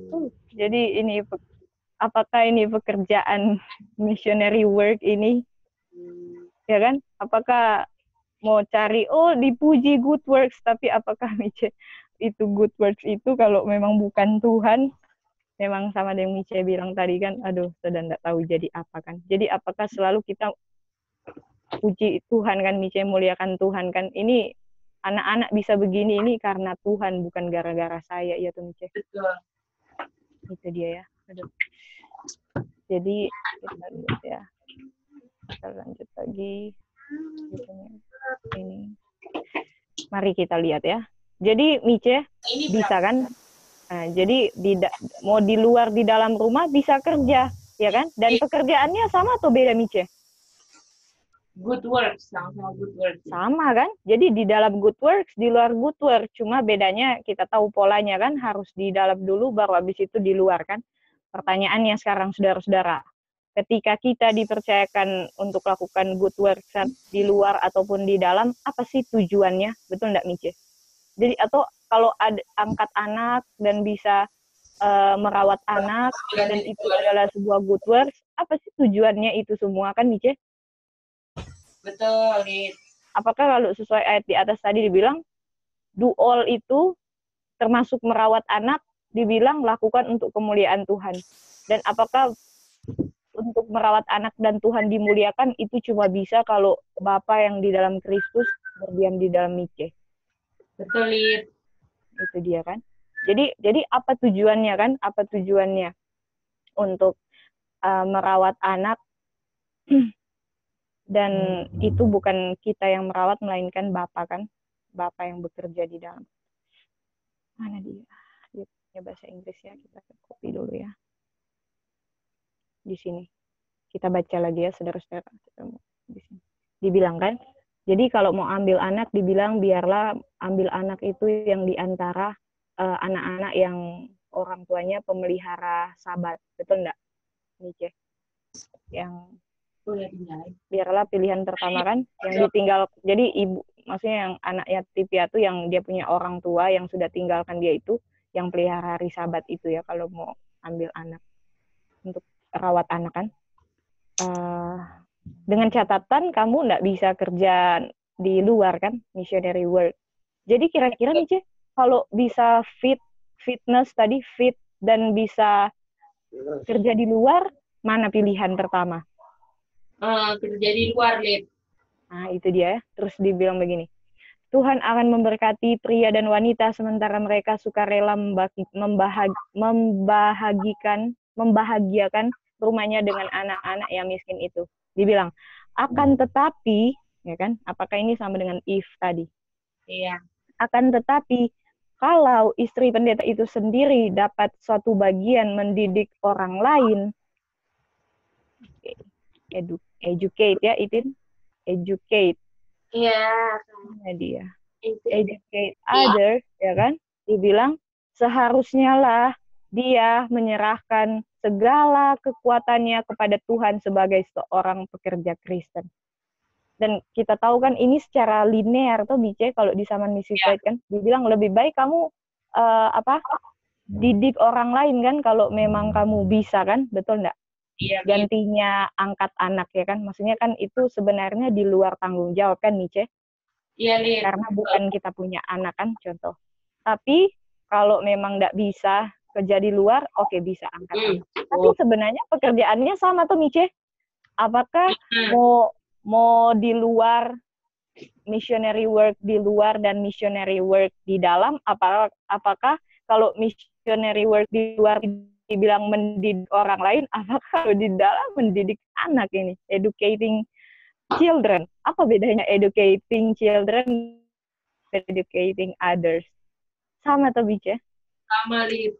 Jadi ini, apakah ini pekerjaan missionary work ini Ya kan? Apakah mau cari, dipuji good works, tapi apakah Mice itu good works itu kalau memang bukan Tuhan, memang sama dengan Mice bilang tadi kan, aduh, sudah tidak tahu jadi apa kan. Jadi apakah selalu kita puji Tuhan kan, Mice muliakan Tuhan kan, ini anak-anak bisa begini ini karena Tuhan, bukan gara-gara saya, ya tuh Mice. Betul. Itu dia ya. Aduh. Jadi kita lihat ya. Kita lanjut lagi. Ini. Mari kita lihat ya. Jadi Mice bisa kan? Nah, jadi mau di luar di dalam rumah bisa kerja, ya kan? Dan pekerjaannya sama atau beda Mice? Good works, sama good works. Sama kan? Jadi di dalam good works, di luar good works. Cuma bedanya kita tahu polanya kan, harus di dalam dulu baru habis itu di luar kan. Pertanyaannya sekarang saudara-saudara, ketika kita dipercayakan untuk lakukan good works di luar ataupun di dalam, apa sih tujuannya? Betul enggak Mice? Jadi atau kalau ada angkat anak dan bisa merawat anak dan itu adalah sebuah good works, apa sih tujuannya itu semua kan Mice? Betul, Lid. Apakah kalau sesuai ayat di atas tadi dibilang do all itu termasuk merawat anak dibilang lakukan untuk kemuliaan Tuhan. Dan apakah untuk merawat anak dan Tuhan dimuliakan itu cuma bisa kalau Bapa yang di dalam Kristus berdiam di dalam Mice. Betul, Lid. Itu dia kan. Jadi apa tujuannya kan? Apa tujuannya untuk merawat anak dan itu bukan kita yang merawat melainkan Bapa kan? Bapa yang bekerja di dalam. Mana dia? Dia punya bahasa Inggris ya, kita copy dulu ya. Di sini. Kita baca lagi ya, saudara-saudara. Di sini. Dibilang kan? Jadi kalau mau ambil anak, dibilang biarlah ambil anak itu yang diantara anak-anak yang orang tuanya pemelihara Sabat. Betul enggak? Mice. Yang biarlah pilihan pertama kan, yang ditinggal. Jadi ibu, maksudnya yang anak yatim piatu yang dia punya orang tua yang sudah tinggalkan dia itu, yang pelihara hari Sabat itu ya, kalau mau ambil anak untuk rawat anak kan. Dengan catatan kamu nggak bisa kerja di luar kan, missionary work. Jadi kira-kira nih kalau bisa fitness tadi fit dan bisa kerja di luar, mana pilihan pertama? Kerja di luar, Lid. Nah itu dia ya. Terus dibilang begini, Tuhan akan memberkati pria dan wanita sementara mereka sukarela membahagiakan rumahnya dengan anak-anak yang miskin itu. Dibilang, akan tetapi, ya kan? Apakah ini sama dengan if tadi? Iya. Akan tetapi, kalau istri pendeta itu sendiri dapat suatu bagian mendidik orang lain, educate ya, educate. Iya. Nah dia. Educate others, ya kan? Dibilang, seharusnya lah dia menyerahkan segala kekuatannya kepada Tuhan sebagai seorang pekerja Kristen. Dan kita tahu kan ini secara linear tuh Mice kalau di Saman Misi Pride kan dibilang lebih baik kamu didik orang lain kan kalau memang kamu bisa kan, betul enggak? Iya. Gantinya angkat anak ya kan, maksudnya kan itu sebenarnya di luar tanggung jawab kan Mice? Iya, Lid. Karena bukan kita punya anak kan contoh. Tapi kalau memang enggak bisa kerja di luar, oke bisa angkat anak. Tapi sebenarnya pekerjaannya sama tuh Mice. Apakah mau di luar missionary work di luar dan missionary work di dalam, apakah kalau missionary work di luar dibilang mendidik orang lain, apakah kalau di dalam mendidik anak ini, educating children? Apa bedanya educating children dan educating others? Sama tuh Mice? Sama, Lid.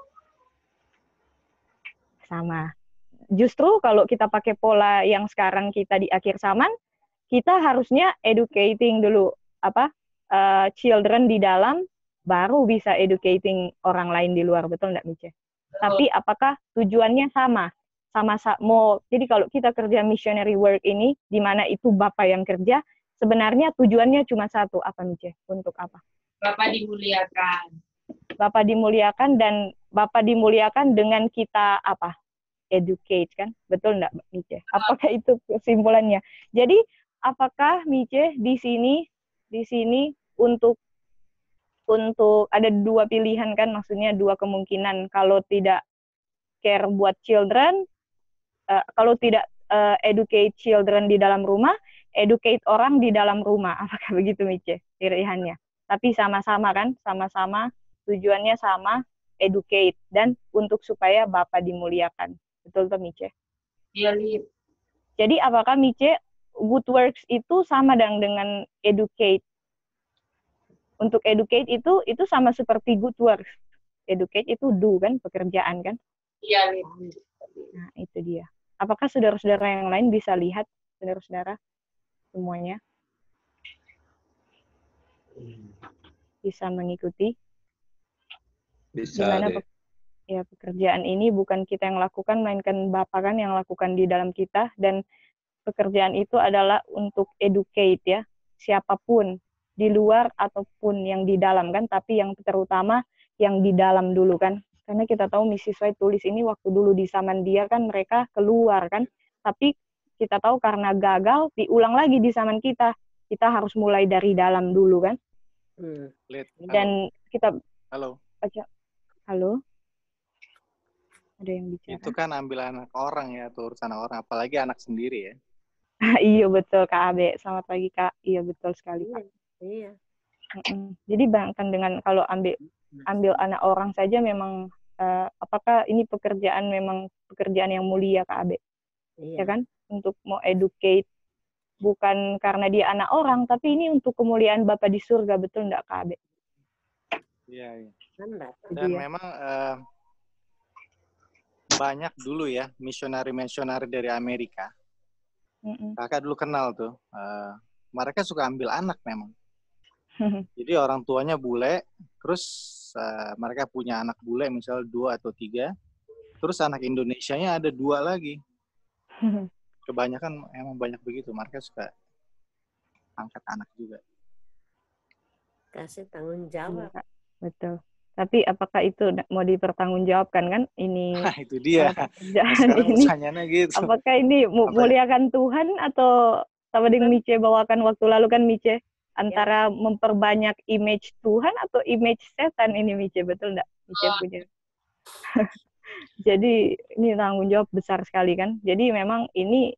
Sama. Justru kalau kita pakai pola yang sekarang kita di akhir zaman, kita harusnya educating dulu children di dalam, baru bisa educating orang lain di luar, betul nggak Mice? Tapi apakah tujuannya sama? Jadi kalau kita kerja missionary work ini, di mana itu Bapak yang kerja, sebenarnya tujuannya cuma satu, apa Mice? Untuk apa? Bapak dimuliakan. Bapak dimuliakan, dan Bapak dimuliakan dengan kita apa? Educate kan, betul enggak Mice? Apakah itu kesimpulannya? Jadi apakah Mice di sini untuk ada dua pilihan kan, maksudnya dua kemungkinan. Kalau tidak care buat children, kalau tidak educate children di dalam rumah, educate orang di dalam rumah. Apakah begitu Mice pilihannya? Tapi sama-sama kan, sama-sama tujuannya sama, educate dan untuk supaya Bapa dimuliakan. Betul tuh Mice? Iya, Lid. Jadi apakah Mice good works itu sama dengan educate? Untuk educate itu sama seperti good works. Educate itu do kan, pekerjaan kan? Iya, Lid. Nah, itu dia. Apakah saudara-saudara yang lain bisa lihat, saudara-saudara semuanya? Bisa mengikuti? Bisa Dimana deh. ya pekerjaan ini bukan kita yang lakukan, melainkan Bapa kan yang lakukan di dalam kita, dan pekerjaan itu adalah untuk educate ya, siapapun di luar ataupun yang di dalam kan, tapi yang terutama yang di dalam dulu kan, karena kita tahu misi sesuai tulis ini waktu dulu di zaman dia kan mereka keluar kan, tapi kita tahu karena gagal diulang lagi di zaman kita harus mulai dari dalam dulu kan. Dan kita baca, halo. Ada yang bicara. Itu kan ambil anak orang ya, atau urusan orang, apalagi anak sendiri ya. Iya betul Kak Abe. Selamat pagi Kak. Iya betul sekali Kak. Iya. Jadi bayangkan dengan kalau ambil anak orang saja memang apakah ini pekerjaan memang pekerjaan yang mulia Kak Abe? Iya. Ya kan? Untuk mau educate bukan karena dia anak orang, tapi ini untuk kemuliaan Bapa di surga, betul enggak Kak Abe? Iya. Dan memang banyak dulu ya misionari-misionari dari Amerika. Kakak dulu kenal tuh. Mereka suka ambil anak memang. Jadi orang tuanya bule, terus mereka punya anak bule misal 2 atau 3, terus anak Indonesianya ada 2 lagi. Kebanyakan emang banyak begitu, mereka suka angkat anak juga. Kasih tanggung jawab. Betul. Tapi apakah itu mau dipertanggungjawabkan kan? Ini nah, itu dia. Sekarang pertanyaannya gitu. Apakah ini muliakan Tuhan atau sama dengan Mice bawakan waktu lalu kan Mice? Antara memperbanyak image Tuhan atau image setan ini Mice, betul enggak? Mice punya. Jadi ini tanggung jawab besar sekali kan. Jadi memang ini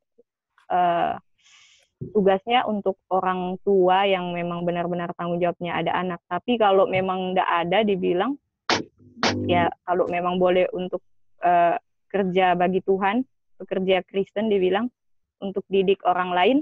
tugasnya untuk orang tua yang memang benar-benar tanggung jawabnya ada anak. Tapi kalau memang enggak ada dibilang, ya kalau memang boleh untuk kerja bagi Tuhan, pekerja Kristen dibilang untuk didik orang lain,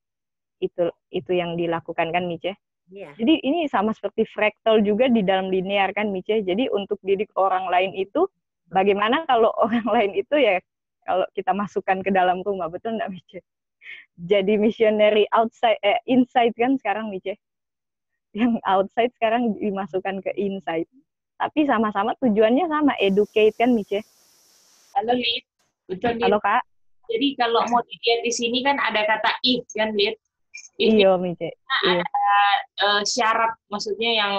itu yang dilakukan kan Mice? Yeah. Jadi ini sama seperti fraktal juga di dalam linear kan Mice. Jadi untuk didik orang lain itu, bagaimana kalau orang lain itu ya kalau kita masukkan ke dalam rumah, betul enggak Mice? Jadi missionary inside kan sekarang Mice. Yang outside sekarang dimasukkan ke inside. Tapi sama-sama tujuannya sama, educate kan Mice. Halo Lid, betul Lid. Halo Kak. Jadi kalau mau dilihat di sini kan ada kata if kan Lid. Iya Mice. Ada syarat, maksudnya yang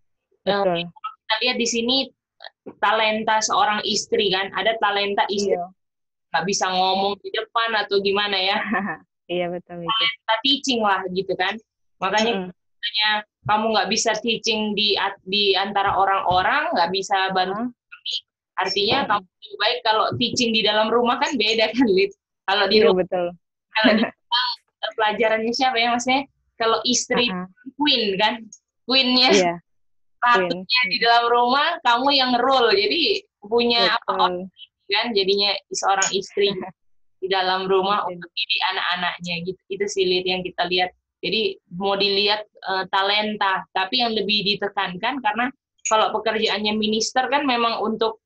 kita lihat di sini talenta seorang istri kan, ada talenta istri. Nggak bisa ngomong di depan atau gimana ya. Iya betul Mice. Talenta teaching lah gitu kan. Makanya kamu nggak bisa teaching di antara orang-orang, nggak bisa bantu kami. Artinya kamu lebih baik kalau teaching di dalam rumah kan beda kan Lid. Kalau di rumah, betul. kalau di rumah pelajarannya siapa ya maksudnya? Kalau istri queen kan, queennya, ratunya di dalam rumah, kamu yang role. Jadi punya apa kan? Jadinya seorang istri di dalam rumah untuk didik anak-anaknya gitu. Itu sih Lid yang kita lihat. Jadi mau dilihat talenta, tapi yang lebih ditekankan karena kalau pekerjaannya minister kan memang untuk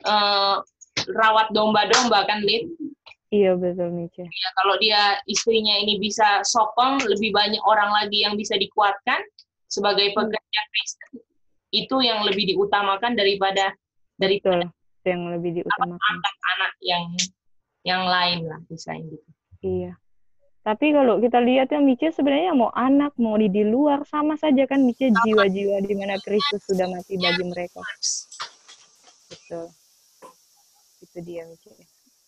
rawat domba-domba kan Lid. Iya betul Mice. Ya, kalau dia istrinya ini bisa sokong, lebih banyak orang lagi yang bisa dikuatkan sebagai pekerja Kristen, itu yang lebih diutamakan daripada yang lebih diutamakan anak-anak yang lain lah misalnya gitu. Iya. Tapi kalau kita lihat ya Mice sebenarnya mau anak mau di luar sama saja kan Mice, jiwa-jiwa di mana Kristus sudah mati bagi mereka. Betul. Itu dia Mice.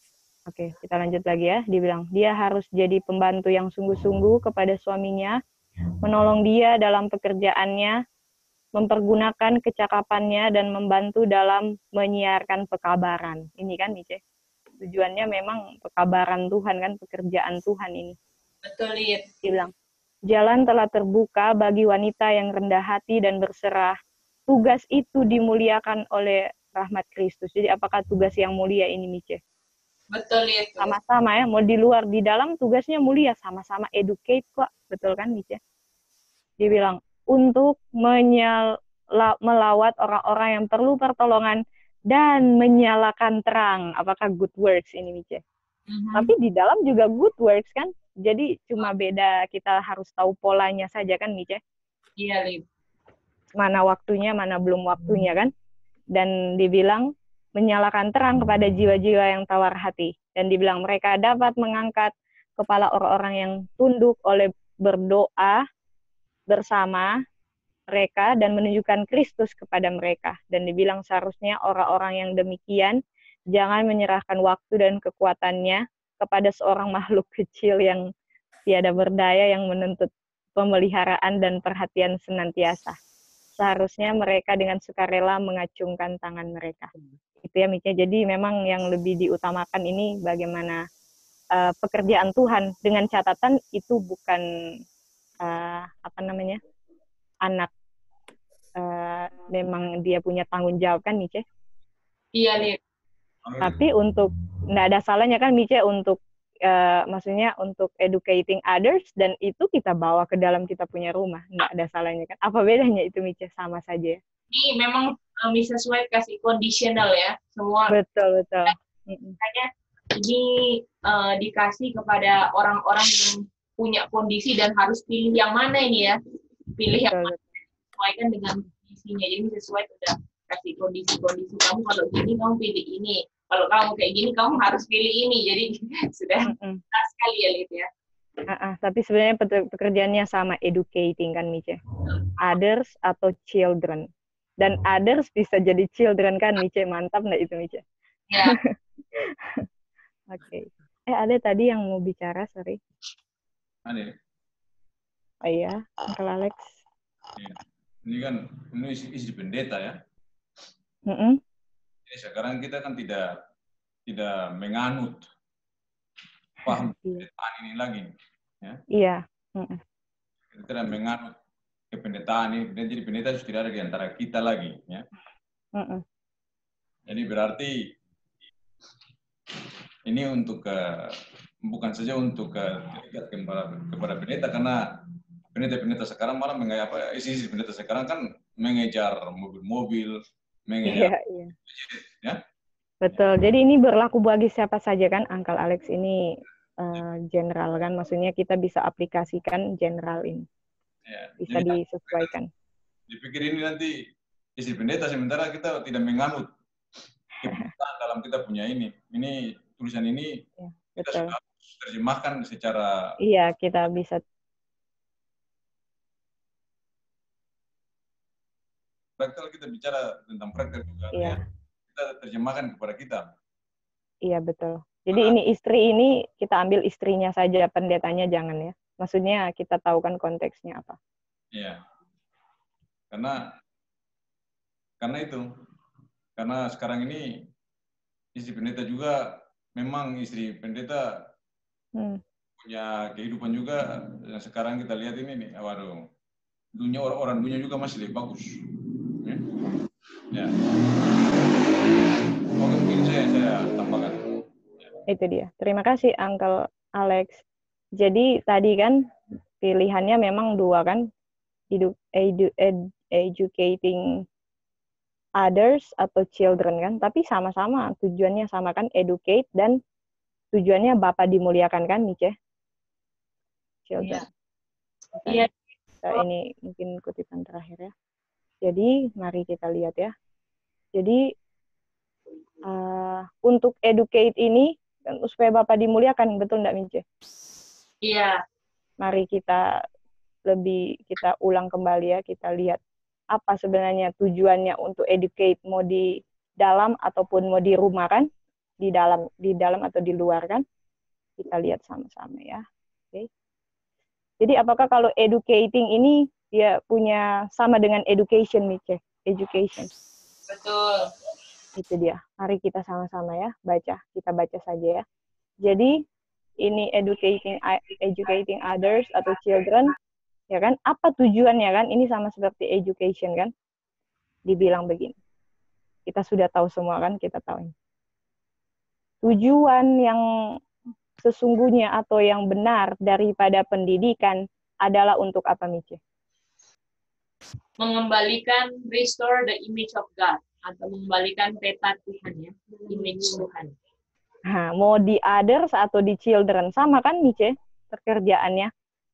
Oke, kita lanjut lagi ya. Dibilang, dia harus jadi pembantu yang sungguh-sungguh kepada suaminya, menolong dia dalam pekerjaannya, mempergunakan kecakapannya, dan membantu dalam menyiarkan pekabaran. Ini kan, Mice? Tujuannya memang pekabaran Tuhan kan, pekerjaan Tuhan ini. Betul, Lid. Dibilang, jalan telah terbuka bagi wanita yang rendah hati dan berserah. Tugas itu dimuliakan oleh rahmat Kristus. Jadi apakah tugas yang mulia ini, Mice? Betul itu. Sama-sama ya, mau di luar, di dalam tugasnya mulia, sama-sama educate kok, betul kan Mice? Dibilang, untuk melawat orang-orang yang perlu pertolongan dan menyalakan terang. Apakah good works ini Mice? Tapi di dalam juga good works kan, jadi cuma beda kita harus tahu polanya saja kan Mice? Iya, Lid. Mana waktunya, mana belum waktunya kan? Dan dibilang, menyalakan terang kepada jiwa-jiwa yang tawar hati. Dan dibilang mereka dapat mengangkat kepala orang-orang yang tunduk oleh berdoa bersama mereka dan menunjukkan Kristus kepada mereka. Dan dibilang seharusnya orang-orang yang demikian jangan menyerahkan waktu dan kekuatannya kepada seorang makhluk kecil yang tiada berdaya yang menuntut pemeliharaan dan perhatian senantiasa. Seharusnya mereka dengan sukarela mengacungkan tangan mereka. Itu ya Mice. Jadi memang yang lebih diutamakan ini bagaimana pekerjaan Tuhan, dengan catatan itu bukan anak memang dia punya tanggung jawab kan Mice? Iya, Lid. Tapi untuk nggak ada salahnya kan Mice untuk maksudnya untuk educating others, dan itu kita bawa ke dalam kita punya rumah, nggak ada salahnya kan? Apa bedanya itu Mice? Sama saja ya. Ini memang Mrs. White kasih conditional ya semua. Betul. Makanya ini dikasih kepada orang-orang yang punya kondisi dan harus pilih yang mana ini ya, pilih yang mana sesuaikan dengan kondisinya. Jadi Mrs. White udah kasih kondisi-kondisi, kamu kalau gini kamu pilih ini, kalau kamu kayak gini kamu harus pilih ini. Jadi sudah jelas sekali ya Lid ya. Tapi sebenarnya pekerjaannya sama, educating kan Mice, others atau children. Dan others bisa jadi children kan Mice, mantap nggak itu Mice? Ya. Oke. Ada tadi yang mau bicara, sorry. Ada. Oh iya, Uncle Alex. Ya. Ini kan ini isi pendeta ya. Jadi sekarang kita kan tidak menganut paham pendetaan ini lagi, ya. Iya. Kita tidak menganut kependetaan ini, dan jadi pendeta sudah tidak ada di antara kita lagi, ya. Jadi berarti ini untuk bukan saja untuk terikat kepada pendeta, karena pendeta sekarang malah isi pendeta sekarang kan mengejar mobil-mobil, mengejar, ya. Betul. Jadi ini berlaku bagi siapa saja kan, Uncle Alex ini general kan, maksudnya kita bisa aplikasikan general ini. Ya, bisa disesuaikan. Dipikir ini nanti isi pendeta, sementara kita tidak menganut kependetaan dalam kita punya ini. Ini tulisan ini ya, kita sudah terjemahkan secara. Iya, kita bisa. Praktek kita bicara tentang praktek juga. Iya. Ya. Kita terjemahkan kepada kita. Iya betul. Jadi ini istri ini kita ambil istrinya saja, pendetanya jangan ya. Maksudnya kita tahu kan konteksnya apa. Iya. Karena itu. Karena sekarang ini istri pendeta juga, memang istri pendeta punya kehidupan juga. Dan sekarang kita lihat ini nih, waduh, orang dunia juga masih lebih bagus. Ya. Oke, mungkin saya tambahkan. Itu dia. Terima kasih Uncle Alex. Jadi tadi kan pilihannya memang dua kan, educating others atau children kan, tapi sama-sama tujuannya sama kan, educate, dan tujuannya Bapa dimuliakan kan Mice? Children. Iya. Ini mungkin kutipan terakhir ya. Jadi mari kita lihat ya. Jadi untuk educate ini kan supaya Bapa dimuliakan, betul enggak Mice? Iya. Mari kita ulang kembali ya, kita lihat apa sebenarnya tujuannya untuk educate, mau di dalam ataupun mau di rumah kan. di dalam atau di luar kan? Kita lihat sama-sama ya. Oke. Jadi apakah kalau educating ini dia punya sama dengan education, Mice? Education. Betul. Itu dia. Mari kita sama-sama ya baca. Kita baca saja ya. Jadi ini educating others atau children, ya kan? Apa tujuannya kan? Ini sama seperti education kan? Dibilang begini. Kita sudah tahu semua kan? Kita tahu ini. Tujuan yang sesungguhnya atau yang benar daripada pendidikan adalah untuk apa, Mice? Mengembalikan, restore the image of God, atau mengembalikan peta Tuhan ya, image Tuhan. Nah, mau di others atau di children sama kan, Mice? Pekerjaannya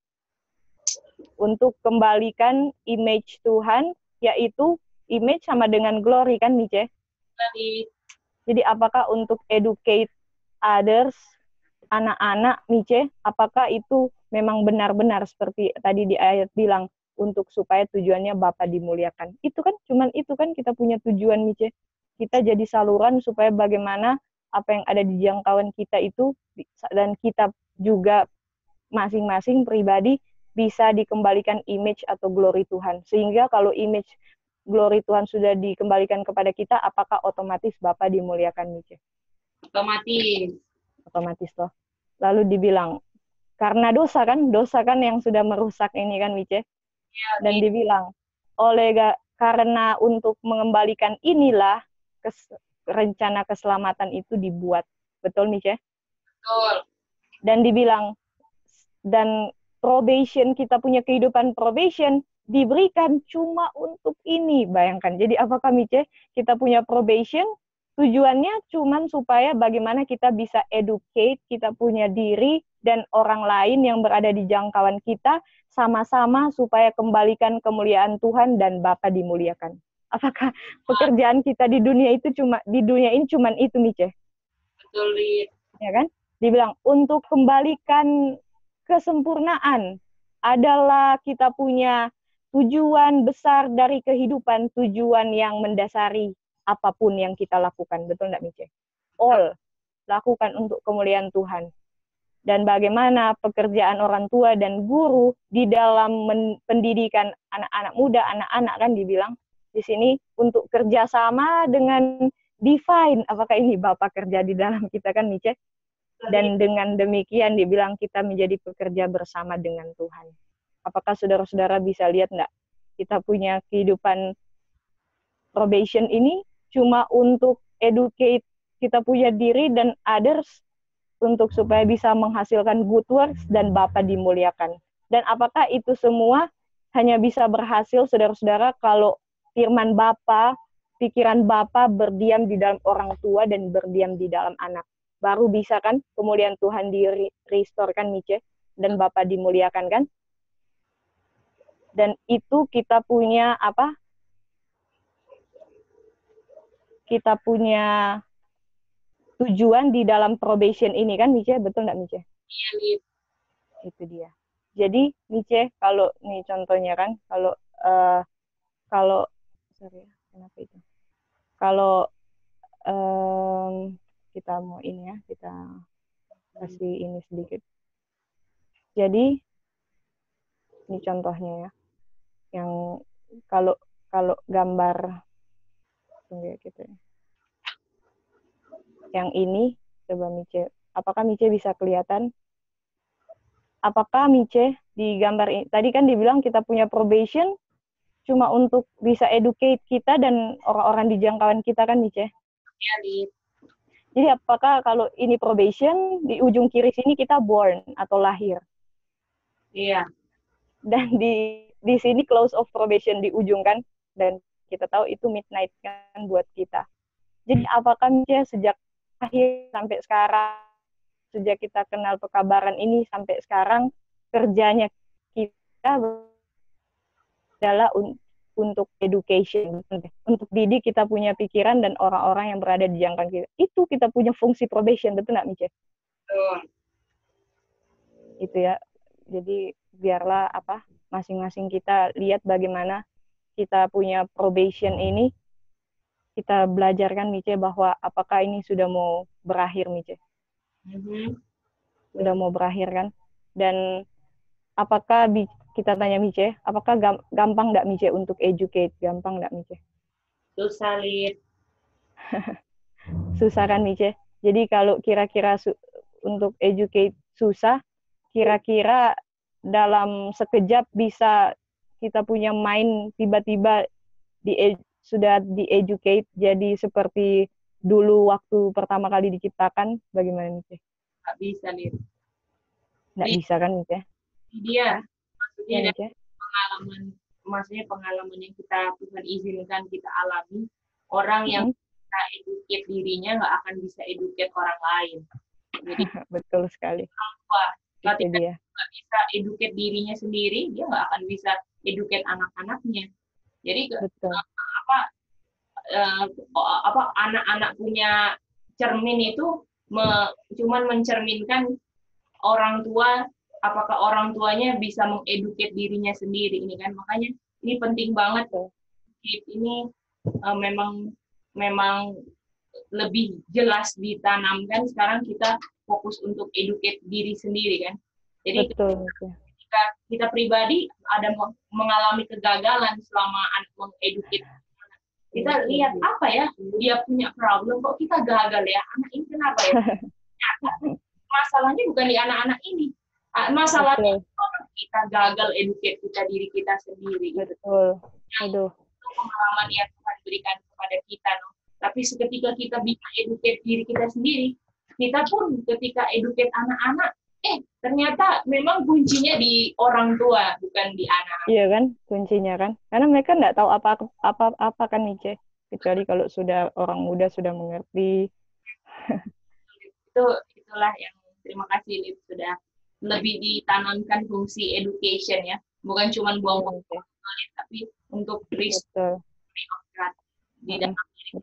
untuk kembalikan image Tuhan, yaitu image sama dengan glory kan, Mice? Jadi apakah untuk educate others, anak-anak, Mice, apakah itu memang benar-benar seperti tadi di ayat bilang, untuk supaya tujuannya Bapa dimuliakan? Itu kan, cuman itu kan kita punya tujuan, Mice. Kita jadi saluran supaya bagaimana apa yang ada di jangkauan kita itu, dan kita juga masing-masing pribadi bisa dikembalikan image atau glory Tuhan. Sehingga kalau image glory Tuhan sudah dikembalikan kepada kita, apakah otomatis Bapa dimuliakan, Mice? Otomatis toh. Lalu dibilang, karena dosa kan yang sudah merusak ini kan, Mice? Dan dibilang, karena untuk mengembalikan inilah rencana keselamatan itu dibuat. Betul, Mice? Betul. Dan dibilang, dan probation, kita punya kehidupan probation, diberikan cuma untuk ini. Bayangkan, jadi apakah, Mice, kita punya probation, tujuannya cuman supaya bagaimana kita bisa educate, kita punya diri, dan orang lain yang berada di jangkauan kita, sama-sama supaya kembalikan kemuliaan Tuhan dan Bapa dimuliakan. Apakah pekerjaan kita di dunia ini cuman itu, Mice? Betul, ya kan? Dibilang untuk kembalikan kesempurnaan adalah kita punya tujuan besar dari kehidupan, tujuan yang mendasari apapun yang kita lakukan. Betul enggak, Mice? All lakukan untuk kemuliaan Tuhan. Dan bagaimana pekerjaan orang tua dan guru di dalam pendidikan anak-anak muda, anak-anak kan dibilang di sini untuk kerjasama dengan divine. Apakah ini Bapa kerja di dalam kita kan, Mice? Dan dengan demikian dibilang kita menjadi pekerja bersama dengan Tuhan. Apakah saudara-saudara bisa lihat enggak? Kita punya kehidupan probation ini cuma untuk educate kita punya diri dan others, untuk supaya bisa menghasilkan good works dan Bapa dimuliakan. Dan apakah itu semua hanya bisa berhasil, saudara-saudara, kalau firman Bapa, pikiran Bapa berdiam di dalam orang tua dan berdiam di dalam anak. Baru bisa kan kemuliaan Tuhan di-restore-kan, Mice, dan Bapa dimuliakan kan? Dan itu kita punya apa? Kita punya tujuan di dalam probation ini kan, Mice? Betul nggak, Mice? Iya, Lid. Itu dia. Jadi, Mice, kalau nih contohnya kan, kalau sorry, kenapa itu? Kalau kita mau ini ya, kita kasih ini sedikit. Jadi, ini contohnya ya. Yang kalau gambar tunggu ya gitu ya. Yang ini, coba Mice, apakah Mice bisa kelihatan? Apakah Mice di gambar ini, tadi kan dibilang kita punya probation, cuma untuk bisa educate kita dan orang-orang di jangkauan kita kan, Mice? Iya, Lid. Jadi apakah kalau ini probation, di ujung kiri sini kita born atau lahir? Iya. Dan di sini close of probation di ujung kan? Dan kita tahu itu midnight kan buat kita. Jadi apakah Mice sejak akhir sampai sekarang, sejak kita kenal pekabaran ini sampai sekarang, kerjanya kita adalah untuk education, untuk didik kita punya pikiran dan orang-orang yang berada di jangkauan kita. Itu kita punya fungsi probation, betul nggak, Mice? Betul. Itu ya. Jadi biarlah masing-masing kita lihat bagaimana kita punya probation ini kita belajar kan Mice bahwa apakah ini sudah mau berakhir Mice? Sudah mau berakhir kan? Dan apakah kita tanya Mice, apakah gampang nggak Mice untuk educate? Gampang nggak Mice? Susah, Lid. Susah kan Mice? Jadi kalau kira-kira untuk educate susah, kira-kira dalam sekejap bisa kita punya mind tiba-tiba sudah di-educate jadi seperti dulu waktu pertama kali diciptakan, bagaimana Mice? Nggak bisa, Lid. Nggak bisa kan Mice? Dia, maksudnya ya, pengalaman yang kita Tuhan izinkan kita alami, orang yang kita educate dirinya nggak akan bisa educate orang lain. Jadi betul sekali. Kalau tidak nggak bisa educate dirinya sendiri, dia nggak akan bisa educate anak-anaknya. Jadi anak-anak punya cermin itu cuman mencerminkan orang tua, apakah orang tuanya bisa mengeduket dirinya sendiri ini kan, makanya ini penting banget tuh. Ini memang lebih jelas ditanamkan sekarang kita fokus untuk educate diri sendiri kan. Jadi ketika kita pribadi ada mengalami kegagalan selama mengeduket, kita lihat apa ya, dia punya problem kok kita gagal ya, anak ini kenapa ya? Masalahnya bukan di anak-anak ini. Masalahnya kita gagal educate diri kita sendiri. Betul. Itu pengalaman yang Tuhan berikan kepada kita. Tapi seketika kita bisa educate diri kita sendiri, kita pun ketika educate anak-anak, ternyata memang kuncinya di orang tua, bukan di anak. Iya kan, kuncinya kan. Karena mereka nggak tahu apa kan Mice. Kecuali kalau sudah orang muda sudah mengerti. Itulah yang terima kasih Lid, sudah lebih ditanamkan fungsi education ya, bukan cuma buang waktu, tapi untuk betul. Di dalam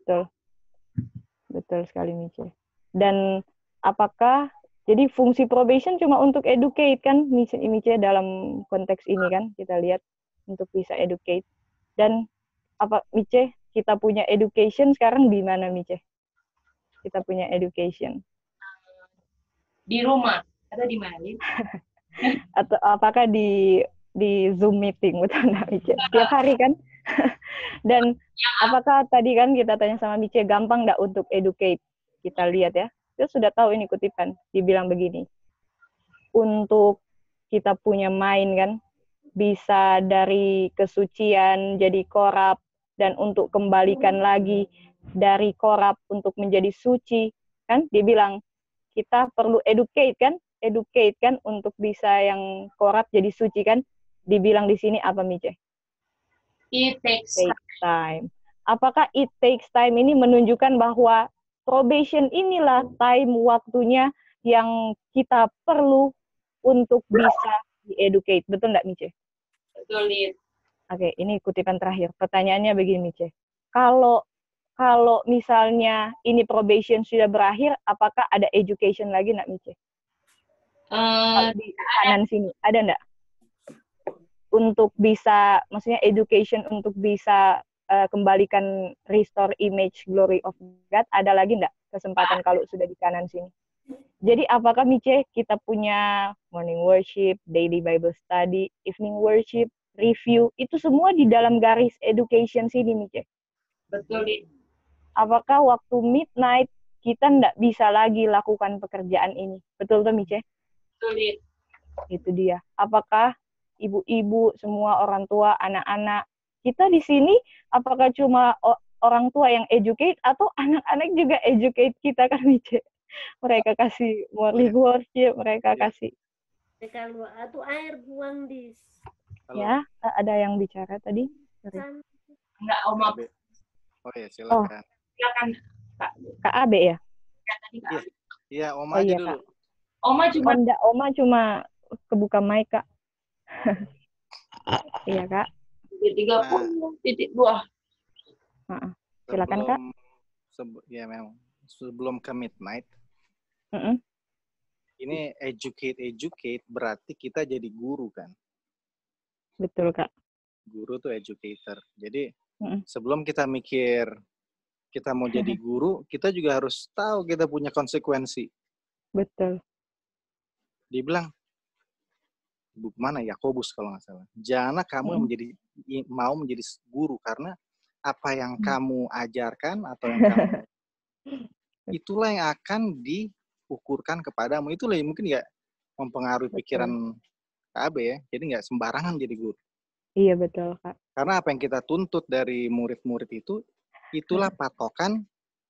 betul sekali Mice. Dan apakah jadi fungsi probation cuma untuk educate kan Mice dalam konteks ini kan kita lihat untuk bisa educate. Dan apa Mice, kita punya education sekarang di mana Mice? Kita punya education di rumah atau di mana? Atau apakah di Zoom meeting, betul nggak Mice? Setiap hari kan? Dan apakah tadi kan kita tanya sama Mice, gampang nggak untuk educate? Kita lihat ya, kita sudah tahu ini kutipan, dibilang begini. Untuk kita punya mind kan, bisa dari kesucian jadi korup, dan untuk kembalikan lagi dari korup untuk menjadi suci, kan? Dia bilang, kita perlu educate kan untuk bisa yang korup jadi suci kan. Dibilang di sini apa Mice? It takes time. Apakah it takes time ini menunjukkan bahwa probation inilah time waktunya yang kita perlu untuk bisa di-educate. Betul nggak Mice? Betul, Lid. Oke, ini kutipan terakhir. Pertanyaannya begini Mice. Kalau misalnya ini probation sudah berakhir, apakah ada education lagi nggak Mice? Di kanan sini, ada nggak? Untuk bisa, maksudnya education untuk bisa kembalikan restore image glory of God, ada lagi nggak kesempatan kalau sudah di kanan sini? Jadi apakah Mice kita punya morning worship, daily Bible study, evening worship, review, itu semua di dalam garis education sini Mice? Betul, Lid. Apakah waktu midnight kita nggak bisa lagi lakukan pekerjaan ini? Betul tuh Mice? Betul, Lid. Itu dia. Apakah ibu-ibu, semua orang tua, anak-anak, kita di sini apakah cuma orang tua yang educate atau anak-anak juga educate kita kan Mice? Mereka kasih morning worship, mereka kasih. Kalau atau air buang dis. Ya, ada yang bicara tadi? Enggak, Oma. Oh ya, silakan. Silakan, Kak Abe ya? Iya, Oma aja dulu. Oma cuma kebuka mic, Kak. Iya, Kak. 30.2. Silakan, Kak. Ya, memang. Sebelum ke midnight, ini educate berarti kita jadi guru kan? Betul, Kak. Guru tuh educator. Jadi sebelum kita mikir kita mau jadi guru, kita juga harus tahu kita punya konsekuensi. Betul. Dia bilang, ibu mana Yakobus kalau nggak salah, janganlah kamu yang mau menjadi guru, karena apa yang kamu ajarkan atau yang kamu itulah yang akan diukurkan kepadamu. Itulah yang mungkin nggak mempengaruhi pikiran KB ya. Jadi nggak sembarangan jadi guru. Iya betul Kak. Karena apa yang kita tuntut dari murid-murid itu, itulah patokan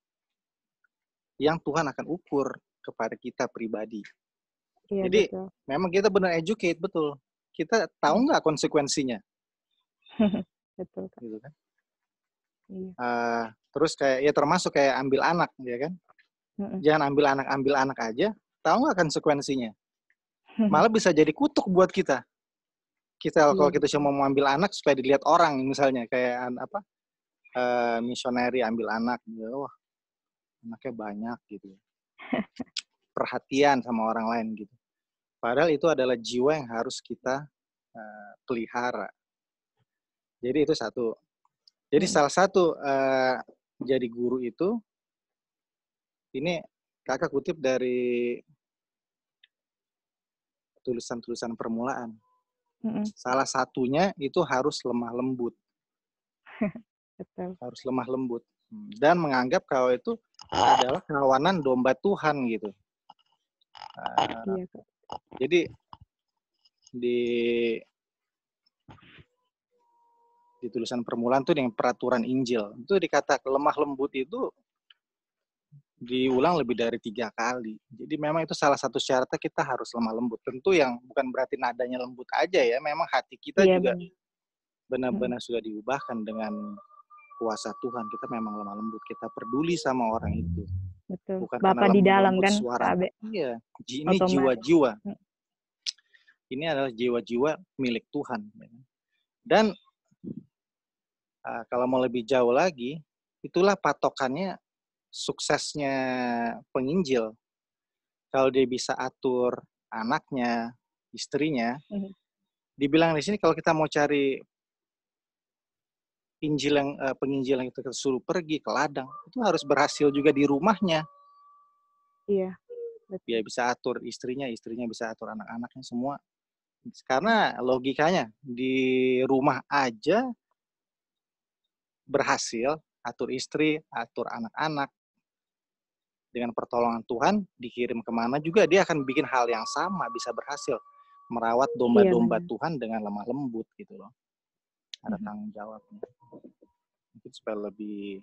yang Tuhan akan ukur kepada kita pribadi. Iya, jadi betul. memang kita benar educate, betul. Kita tahu nggak konsekuensinya? Betul Kak. Gitu kan? Iya. Terus kayak ya termasuk kayak ambil anak, ya kan? Jangan ambil anak aja. Tahu nggak konsekuensinya? Malah bisa jadi kutuk buat kita. Kalau kita cuma mau ambil anak supaya dilihat orang, misalnya kayak misioneri ambil anak, wah anaknya banyak gitu, perhatian sama orang lain gitu. Padahal itu adalah jiwa yang harus kita pelihara. Jadi itu satu. Jadi salah satu jadi guru itu, ini kakak kutip dari tulisan-tulisan permulaan. Salah satunya itu harus lemah lembut. Betul. Harus lemah lembut. Dan menganggap kalau itu adalah kawanan domba Tuhan gitu. Iya, Kak. Jadi di tulisan permulaan tuh dengan peraturan Injil itu dikatakan lemah lembut itu diulang lebih dari 3 kali. Jadi memang itu salah satu syaratnya kita harus lemah lembut. Tentu yang bukan berarti nadanya lembut aja ya. Memang hati kita juga benar-benar sudah diubahkan dengan kuasa Tuhan. Kita memang lemah lembut. Kita peduli sama orang itu. Betul. Bukan Bapak di dalam kan, suara. Iya. Ini jiwa-jiwa. Ini adalah jiwa-jiwa milik Tuhan. Dan kalau mau lebih jauh lagi, itulah patokannya suksesnya penginjil. Kalau dia bisa atur anaknya, istrinya, dibilang di sini kalau kita mau cari penginjil yang kita suruh pergi ke ladang, itu harus berhasil juga di rumahnya. Iya. Dia bisa atur istrinya bisa atur anak-anaknya semua. Karena logikanya di rumah aja berhasil atur istri, atur anak-anak. Dengan pertolongan Tuhan, dikirim kemana juga, dia akan bikin hal yang sama, bisa berhasil. Merawat domba-domba Tuhan dengan lemah lembut, gitu loh. Ada tanggung jawabnya. Mungkin supaya lebih,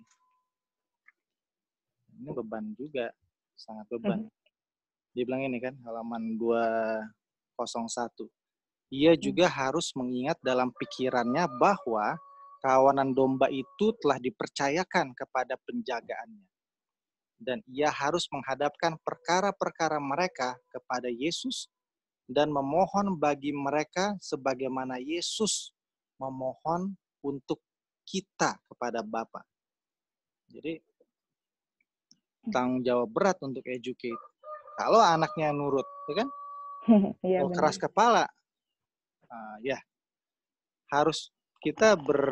ini beban juga, sangat beban. Dia bilang ini kan, halaman 201. Ia juga harus mengingat dalam pikirannya bahwa kawanan domba itu telah dipercayakan kepada penjagaannya. Dan ia harus menghadapkan perkara-perkara mereka kepada Yesus dan memohon bagi mereka sebagaimana Yesus memohon untuk kita kepada Bapa. Jadi tanggung jawab berat untuk educate. Kalau anaknya nurut, ya kan? Kalau keras kepala, ya harus kita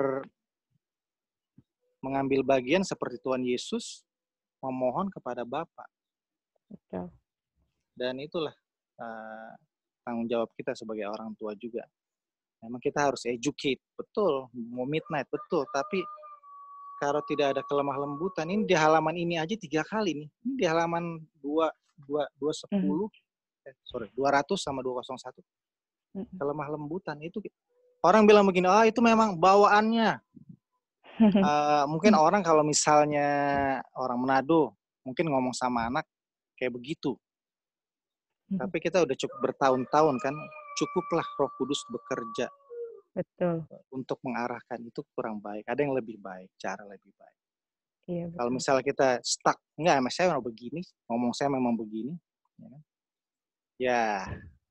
mengambil bagian seperti Tuhan Yesus memohon kepada Bapa. Betul. Dan itulah tanggung jawab kita sebagai orang tua juga. Memang kita harus educate, betul. Mau midnight, betul. Tapi kalau tidak ada kelemah lembutan, ini di halaman ini aja 3 kali nih. Ini di halaman 200 sama 201. Kelemah lembutan itu. Orang bilang begini, itu memang bawaannya. Mungkin orang kalau misalnya orang Manado mungkin ngomong sama anak kayak begitu. Tapi kita udah cukup bertahun-tahun kan, cukuplah Roh Kudus bekerja. Betul. Untuk mengarahkan, itu kurang baik. Ada yang lebih baik, cara lebih baik. Iya, kalau misalnya kita stuck, enggak, mas saya memang begini, ngomong saya memang begini, ya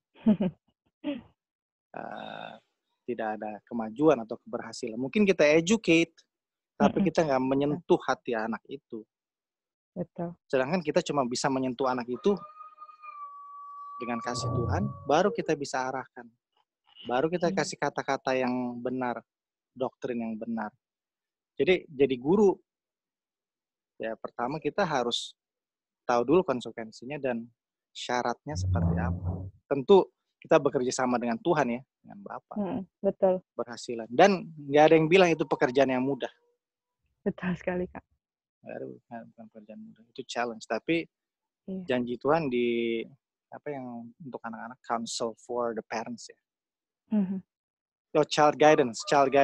tidak ada kemajuan atau keberhasilan. Mungkin kita educate, tapi kita nggak menyentuh hati anak itu. Betul. Sedangkan kita cuma bisa menyentuh anak itu dengan kasih Tuhan, baru kita bisa arahkan. Baru kita kasih kata-kata yang benar, doktrin yang benar. Jadi guru Ya, pertama kita harus tahu dulu konsekuensinya dan syaratnya seperti apa. Tentu kita bekerja sama dengan Tuhan ya, dengan Bapa. Betul. Berhasilan. Dan nggak ada yang bilang itu pekerjaan yang mudah. Betul sekali, Kak. Bukan pekerjaan mudah. Itu challenge. Tapi janji Tuhan di apa yang untuk anak-anak, counsel for the parents ya. Child guidance.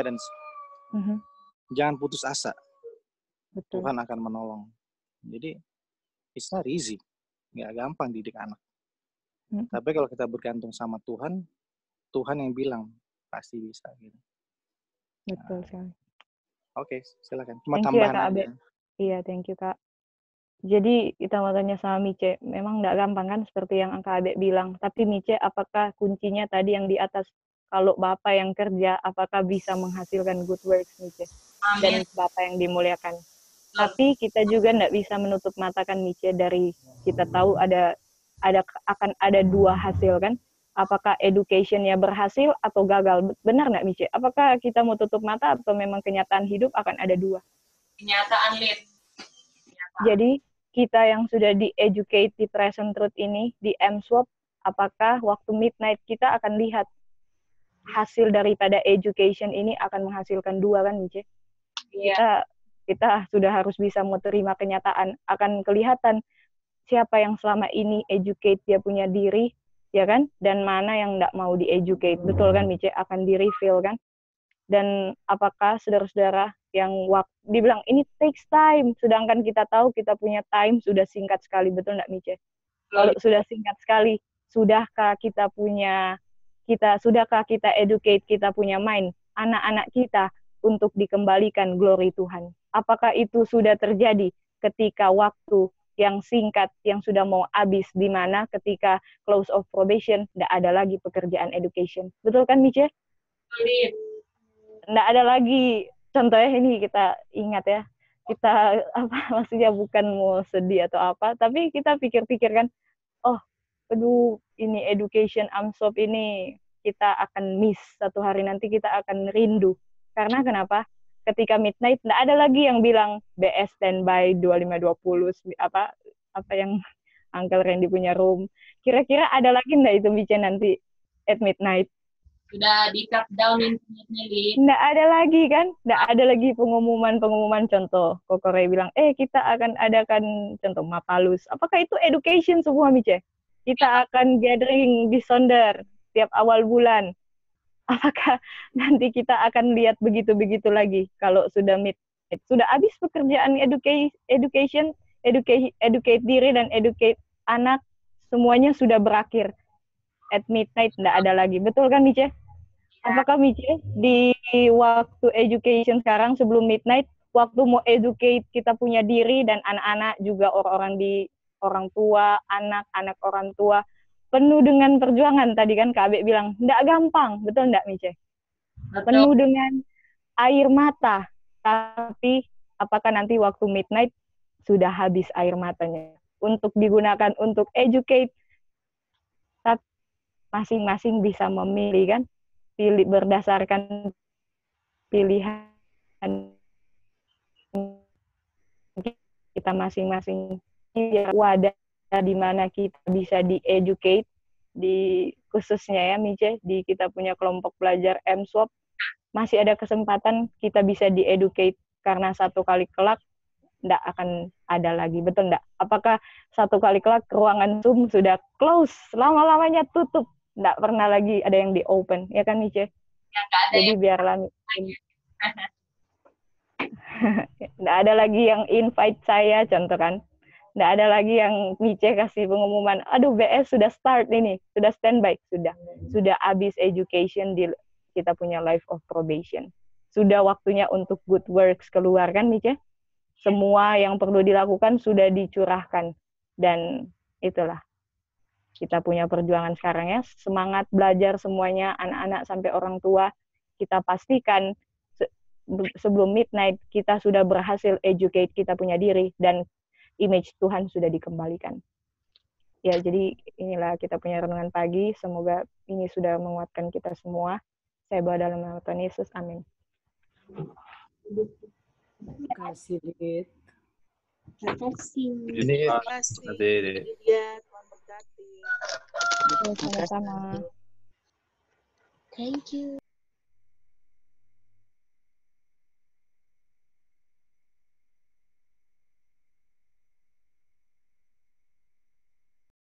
Jangan putus asa. Betul. Tuhan akan menolong. Jadi it's not easy. Nggak gampang didik anak. Tapi kalau kita bergantung sama Tuhan, Tuhan yang bilang pasti bisa. Gitu. Betul sekali. Oke, silakan. Cuma Thank you ya, tambahan Kak Abe. aja. Iya, thank you, Kak. Jadi kita mau tanya sama Mice, memang nggak gampang kan seperti yang Kak Abe bilang. Tapi Mice, apakah kuncinya tadi yang di atas, kalau Bapak yang kerja, apakah bisa mhasilkan good works, Mice? Dan Bapak yang dimuliakan. Tapi kita juga nggak bisa menutup mata kan, Mice, dari kita tahu akan ada dua hasil kan. Apakah education-nya berhasil atau gagal? Benar nggak, Mice? Apakah kita mau tutup mata atau memang kenyataan hidup akan ada dua? Kenyataan, Lid. Jadi, kita yang sudah di-educate di present truth ini, di M-Swap, apakah waktu midnight kita akan lihat hasil daripada education ini akan menghasilkan dua kan, Mice? Iya. Kita sudah harus bisa menerima kenyataan. Akan kelihatan siapa yang selama ini educate dia punya diri, ya kan? Dan mana yang nggak mau di-educate. Betul kan, Mice? Akan di-reveal kan? Dan apakah saudara-saudara yang dibilang ini takes time, sedangkan kita tahu kita punya time sudah singkat sekali, betul nggak, Mice? Kalau sudah singkat sekali, sudahkah kita educate, kita punya mind, anak-anak kita untuk dikembalikan glory Tuhan? Apakah itu sudah terjadi ketika waktu yang singkat yang sudah mau habis, di mana ketika close of probation, nggak ada lagi pekerjaan education. Betul kan, Mice? Nggak ada lagi. Contohnya ini kita ingat ya, kita maksudnya bukan mau sedih atau apa, tapi kita pikir-pikir kan, oh, aduh, ini education AMSOP ini kita akan miss satu hari nanti, kita akan rindu. Karena kenapa? Ketika midnight nggak ada lagi yang bilang BS standby 2520 apa yang Uncle Randy punya room. Kira-kira ada lagi nggak itu bicara nanti at midnight? Sudah di-cut down internetnya, Lid. Nggak ada lagi kan? Nggak ada lagi pengumuman contoh. Kokore bilang, kita akan adakan contoh Mapalus. Apakah itu education semua, Mice? Kita akan gathering di Sonder tiap awal bulan. Apakah nanti kita akan lihat begitu-begitu lagi kalau sudah midnight? Sudah habis pekerjaan education, educate diri dan educate anak, semuanya sudah berakhir. At midnight nggak ada lagi. Betul kan, Mice? Apakah Mice di waktu education sekarang sebelum midnight, waktu mau educate kita punya diri dan anak-anak juga orang tua, anak-anak orang tua, penuh dengan perjuangan tadi kan Kak Abe bilang, nggak gampang, betul nggak, Mice? Penuh dengan air mata, tapi apakah nanti waktu midnight sudah habis air matanya untuk digunakan untuk educate? Tapi masing-masing bisa memilih kan, pilih berdasarkan pilihan kita masing-masing, wadah di mana kita bisa di-educate, di khususnya ya, Mice, di kita punya kelompok belajar M-Swap, masih ada kesempatan kita bisa di-educate, karena satu kali kelak nggak akan ada lagi, betul nggak? Apakah satu kali kelak ruangan Zoom sudah close, lama-lamanya tutup, nggak pernah lagi ada yang di-open, ya kan, Mice? Jadi biarlah nggak ada lagi yang invite saya, contoh kan. Nggak ada lagi yang Mice kasih pengumuman, aduh BS sudah start ini, sudah standby, sudah habis education di kita punya life of probation. Sudah waktunya untuk good works keluar kan, Mice? Semua yang perlu dilakukan sudah dicurahkan. Dan itulah, kita punya perjuangan sekarang ya, semangat belajar semuanya, anak-anak sampai orang tua, kita pastikan sebelum midnight kita sudah berhasil educate kita punya diri, dan image Tuhan sudah dikembalikan. Ya, jadi inilah kita punya renungan pagi, semoga ini sudah menguatkan kita semua. Saya bawa dalam nama Tuhan Yesus, amin. Terima kasih, Lid. Terima kasih. Ini Terima kasih. Ade. Dia Tuhan berkati. Sama-sama. Thank you.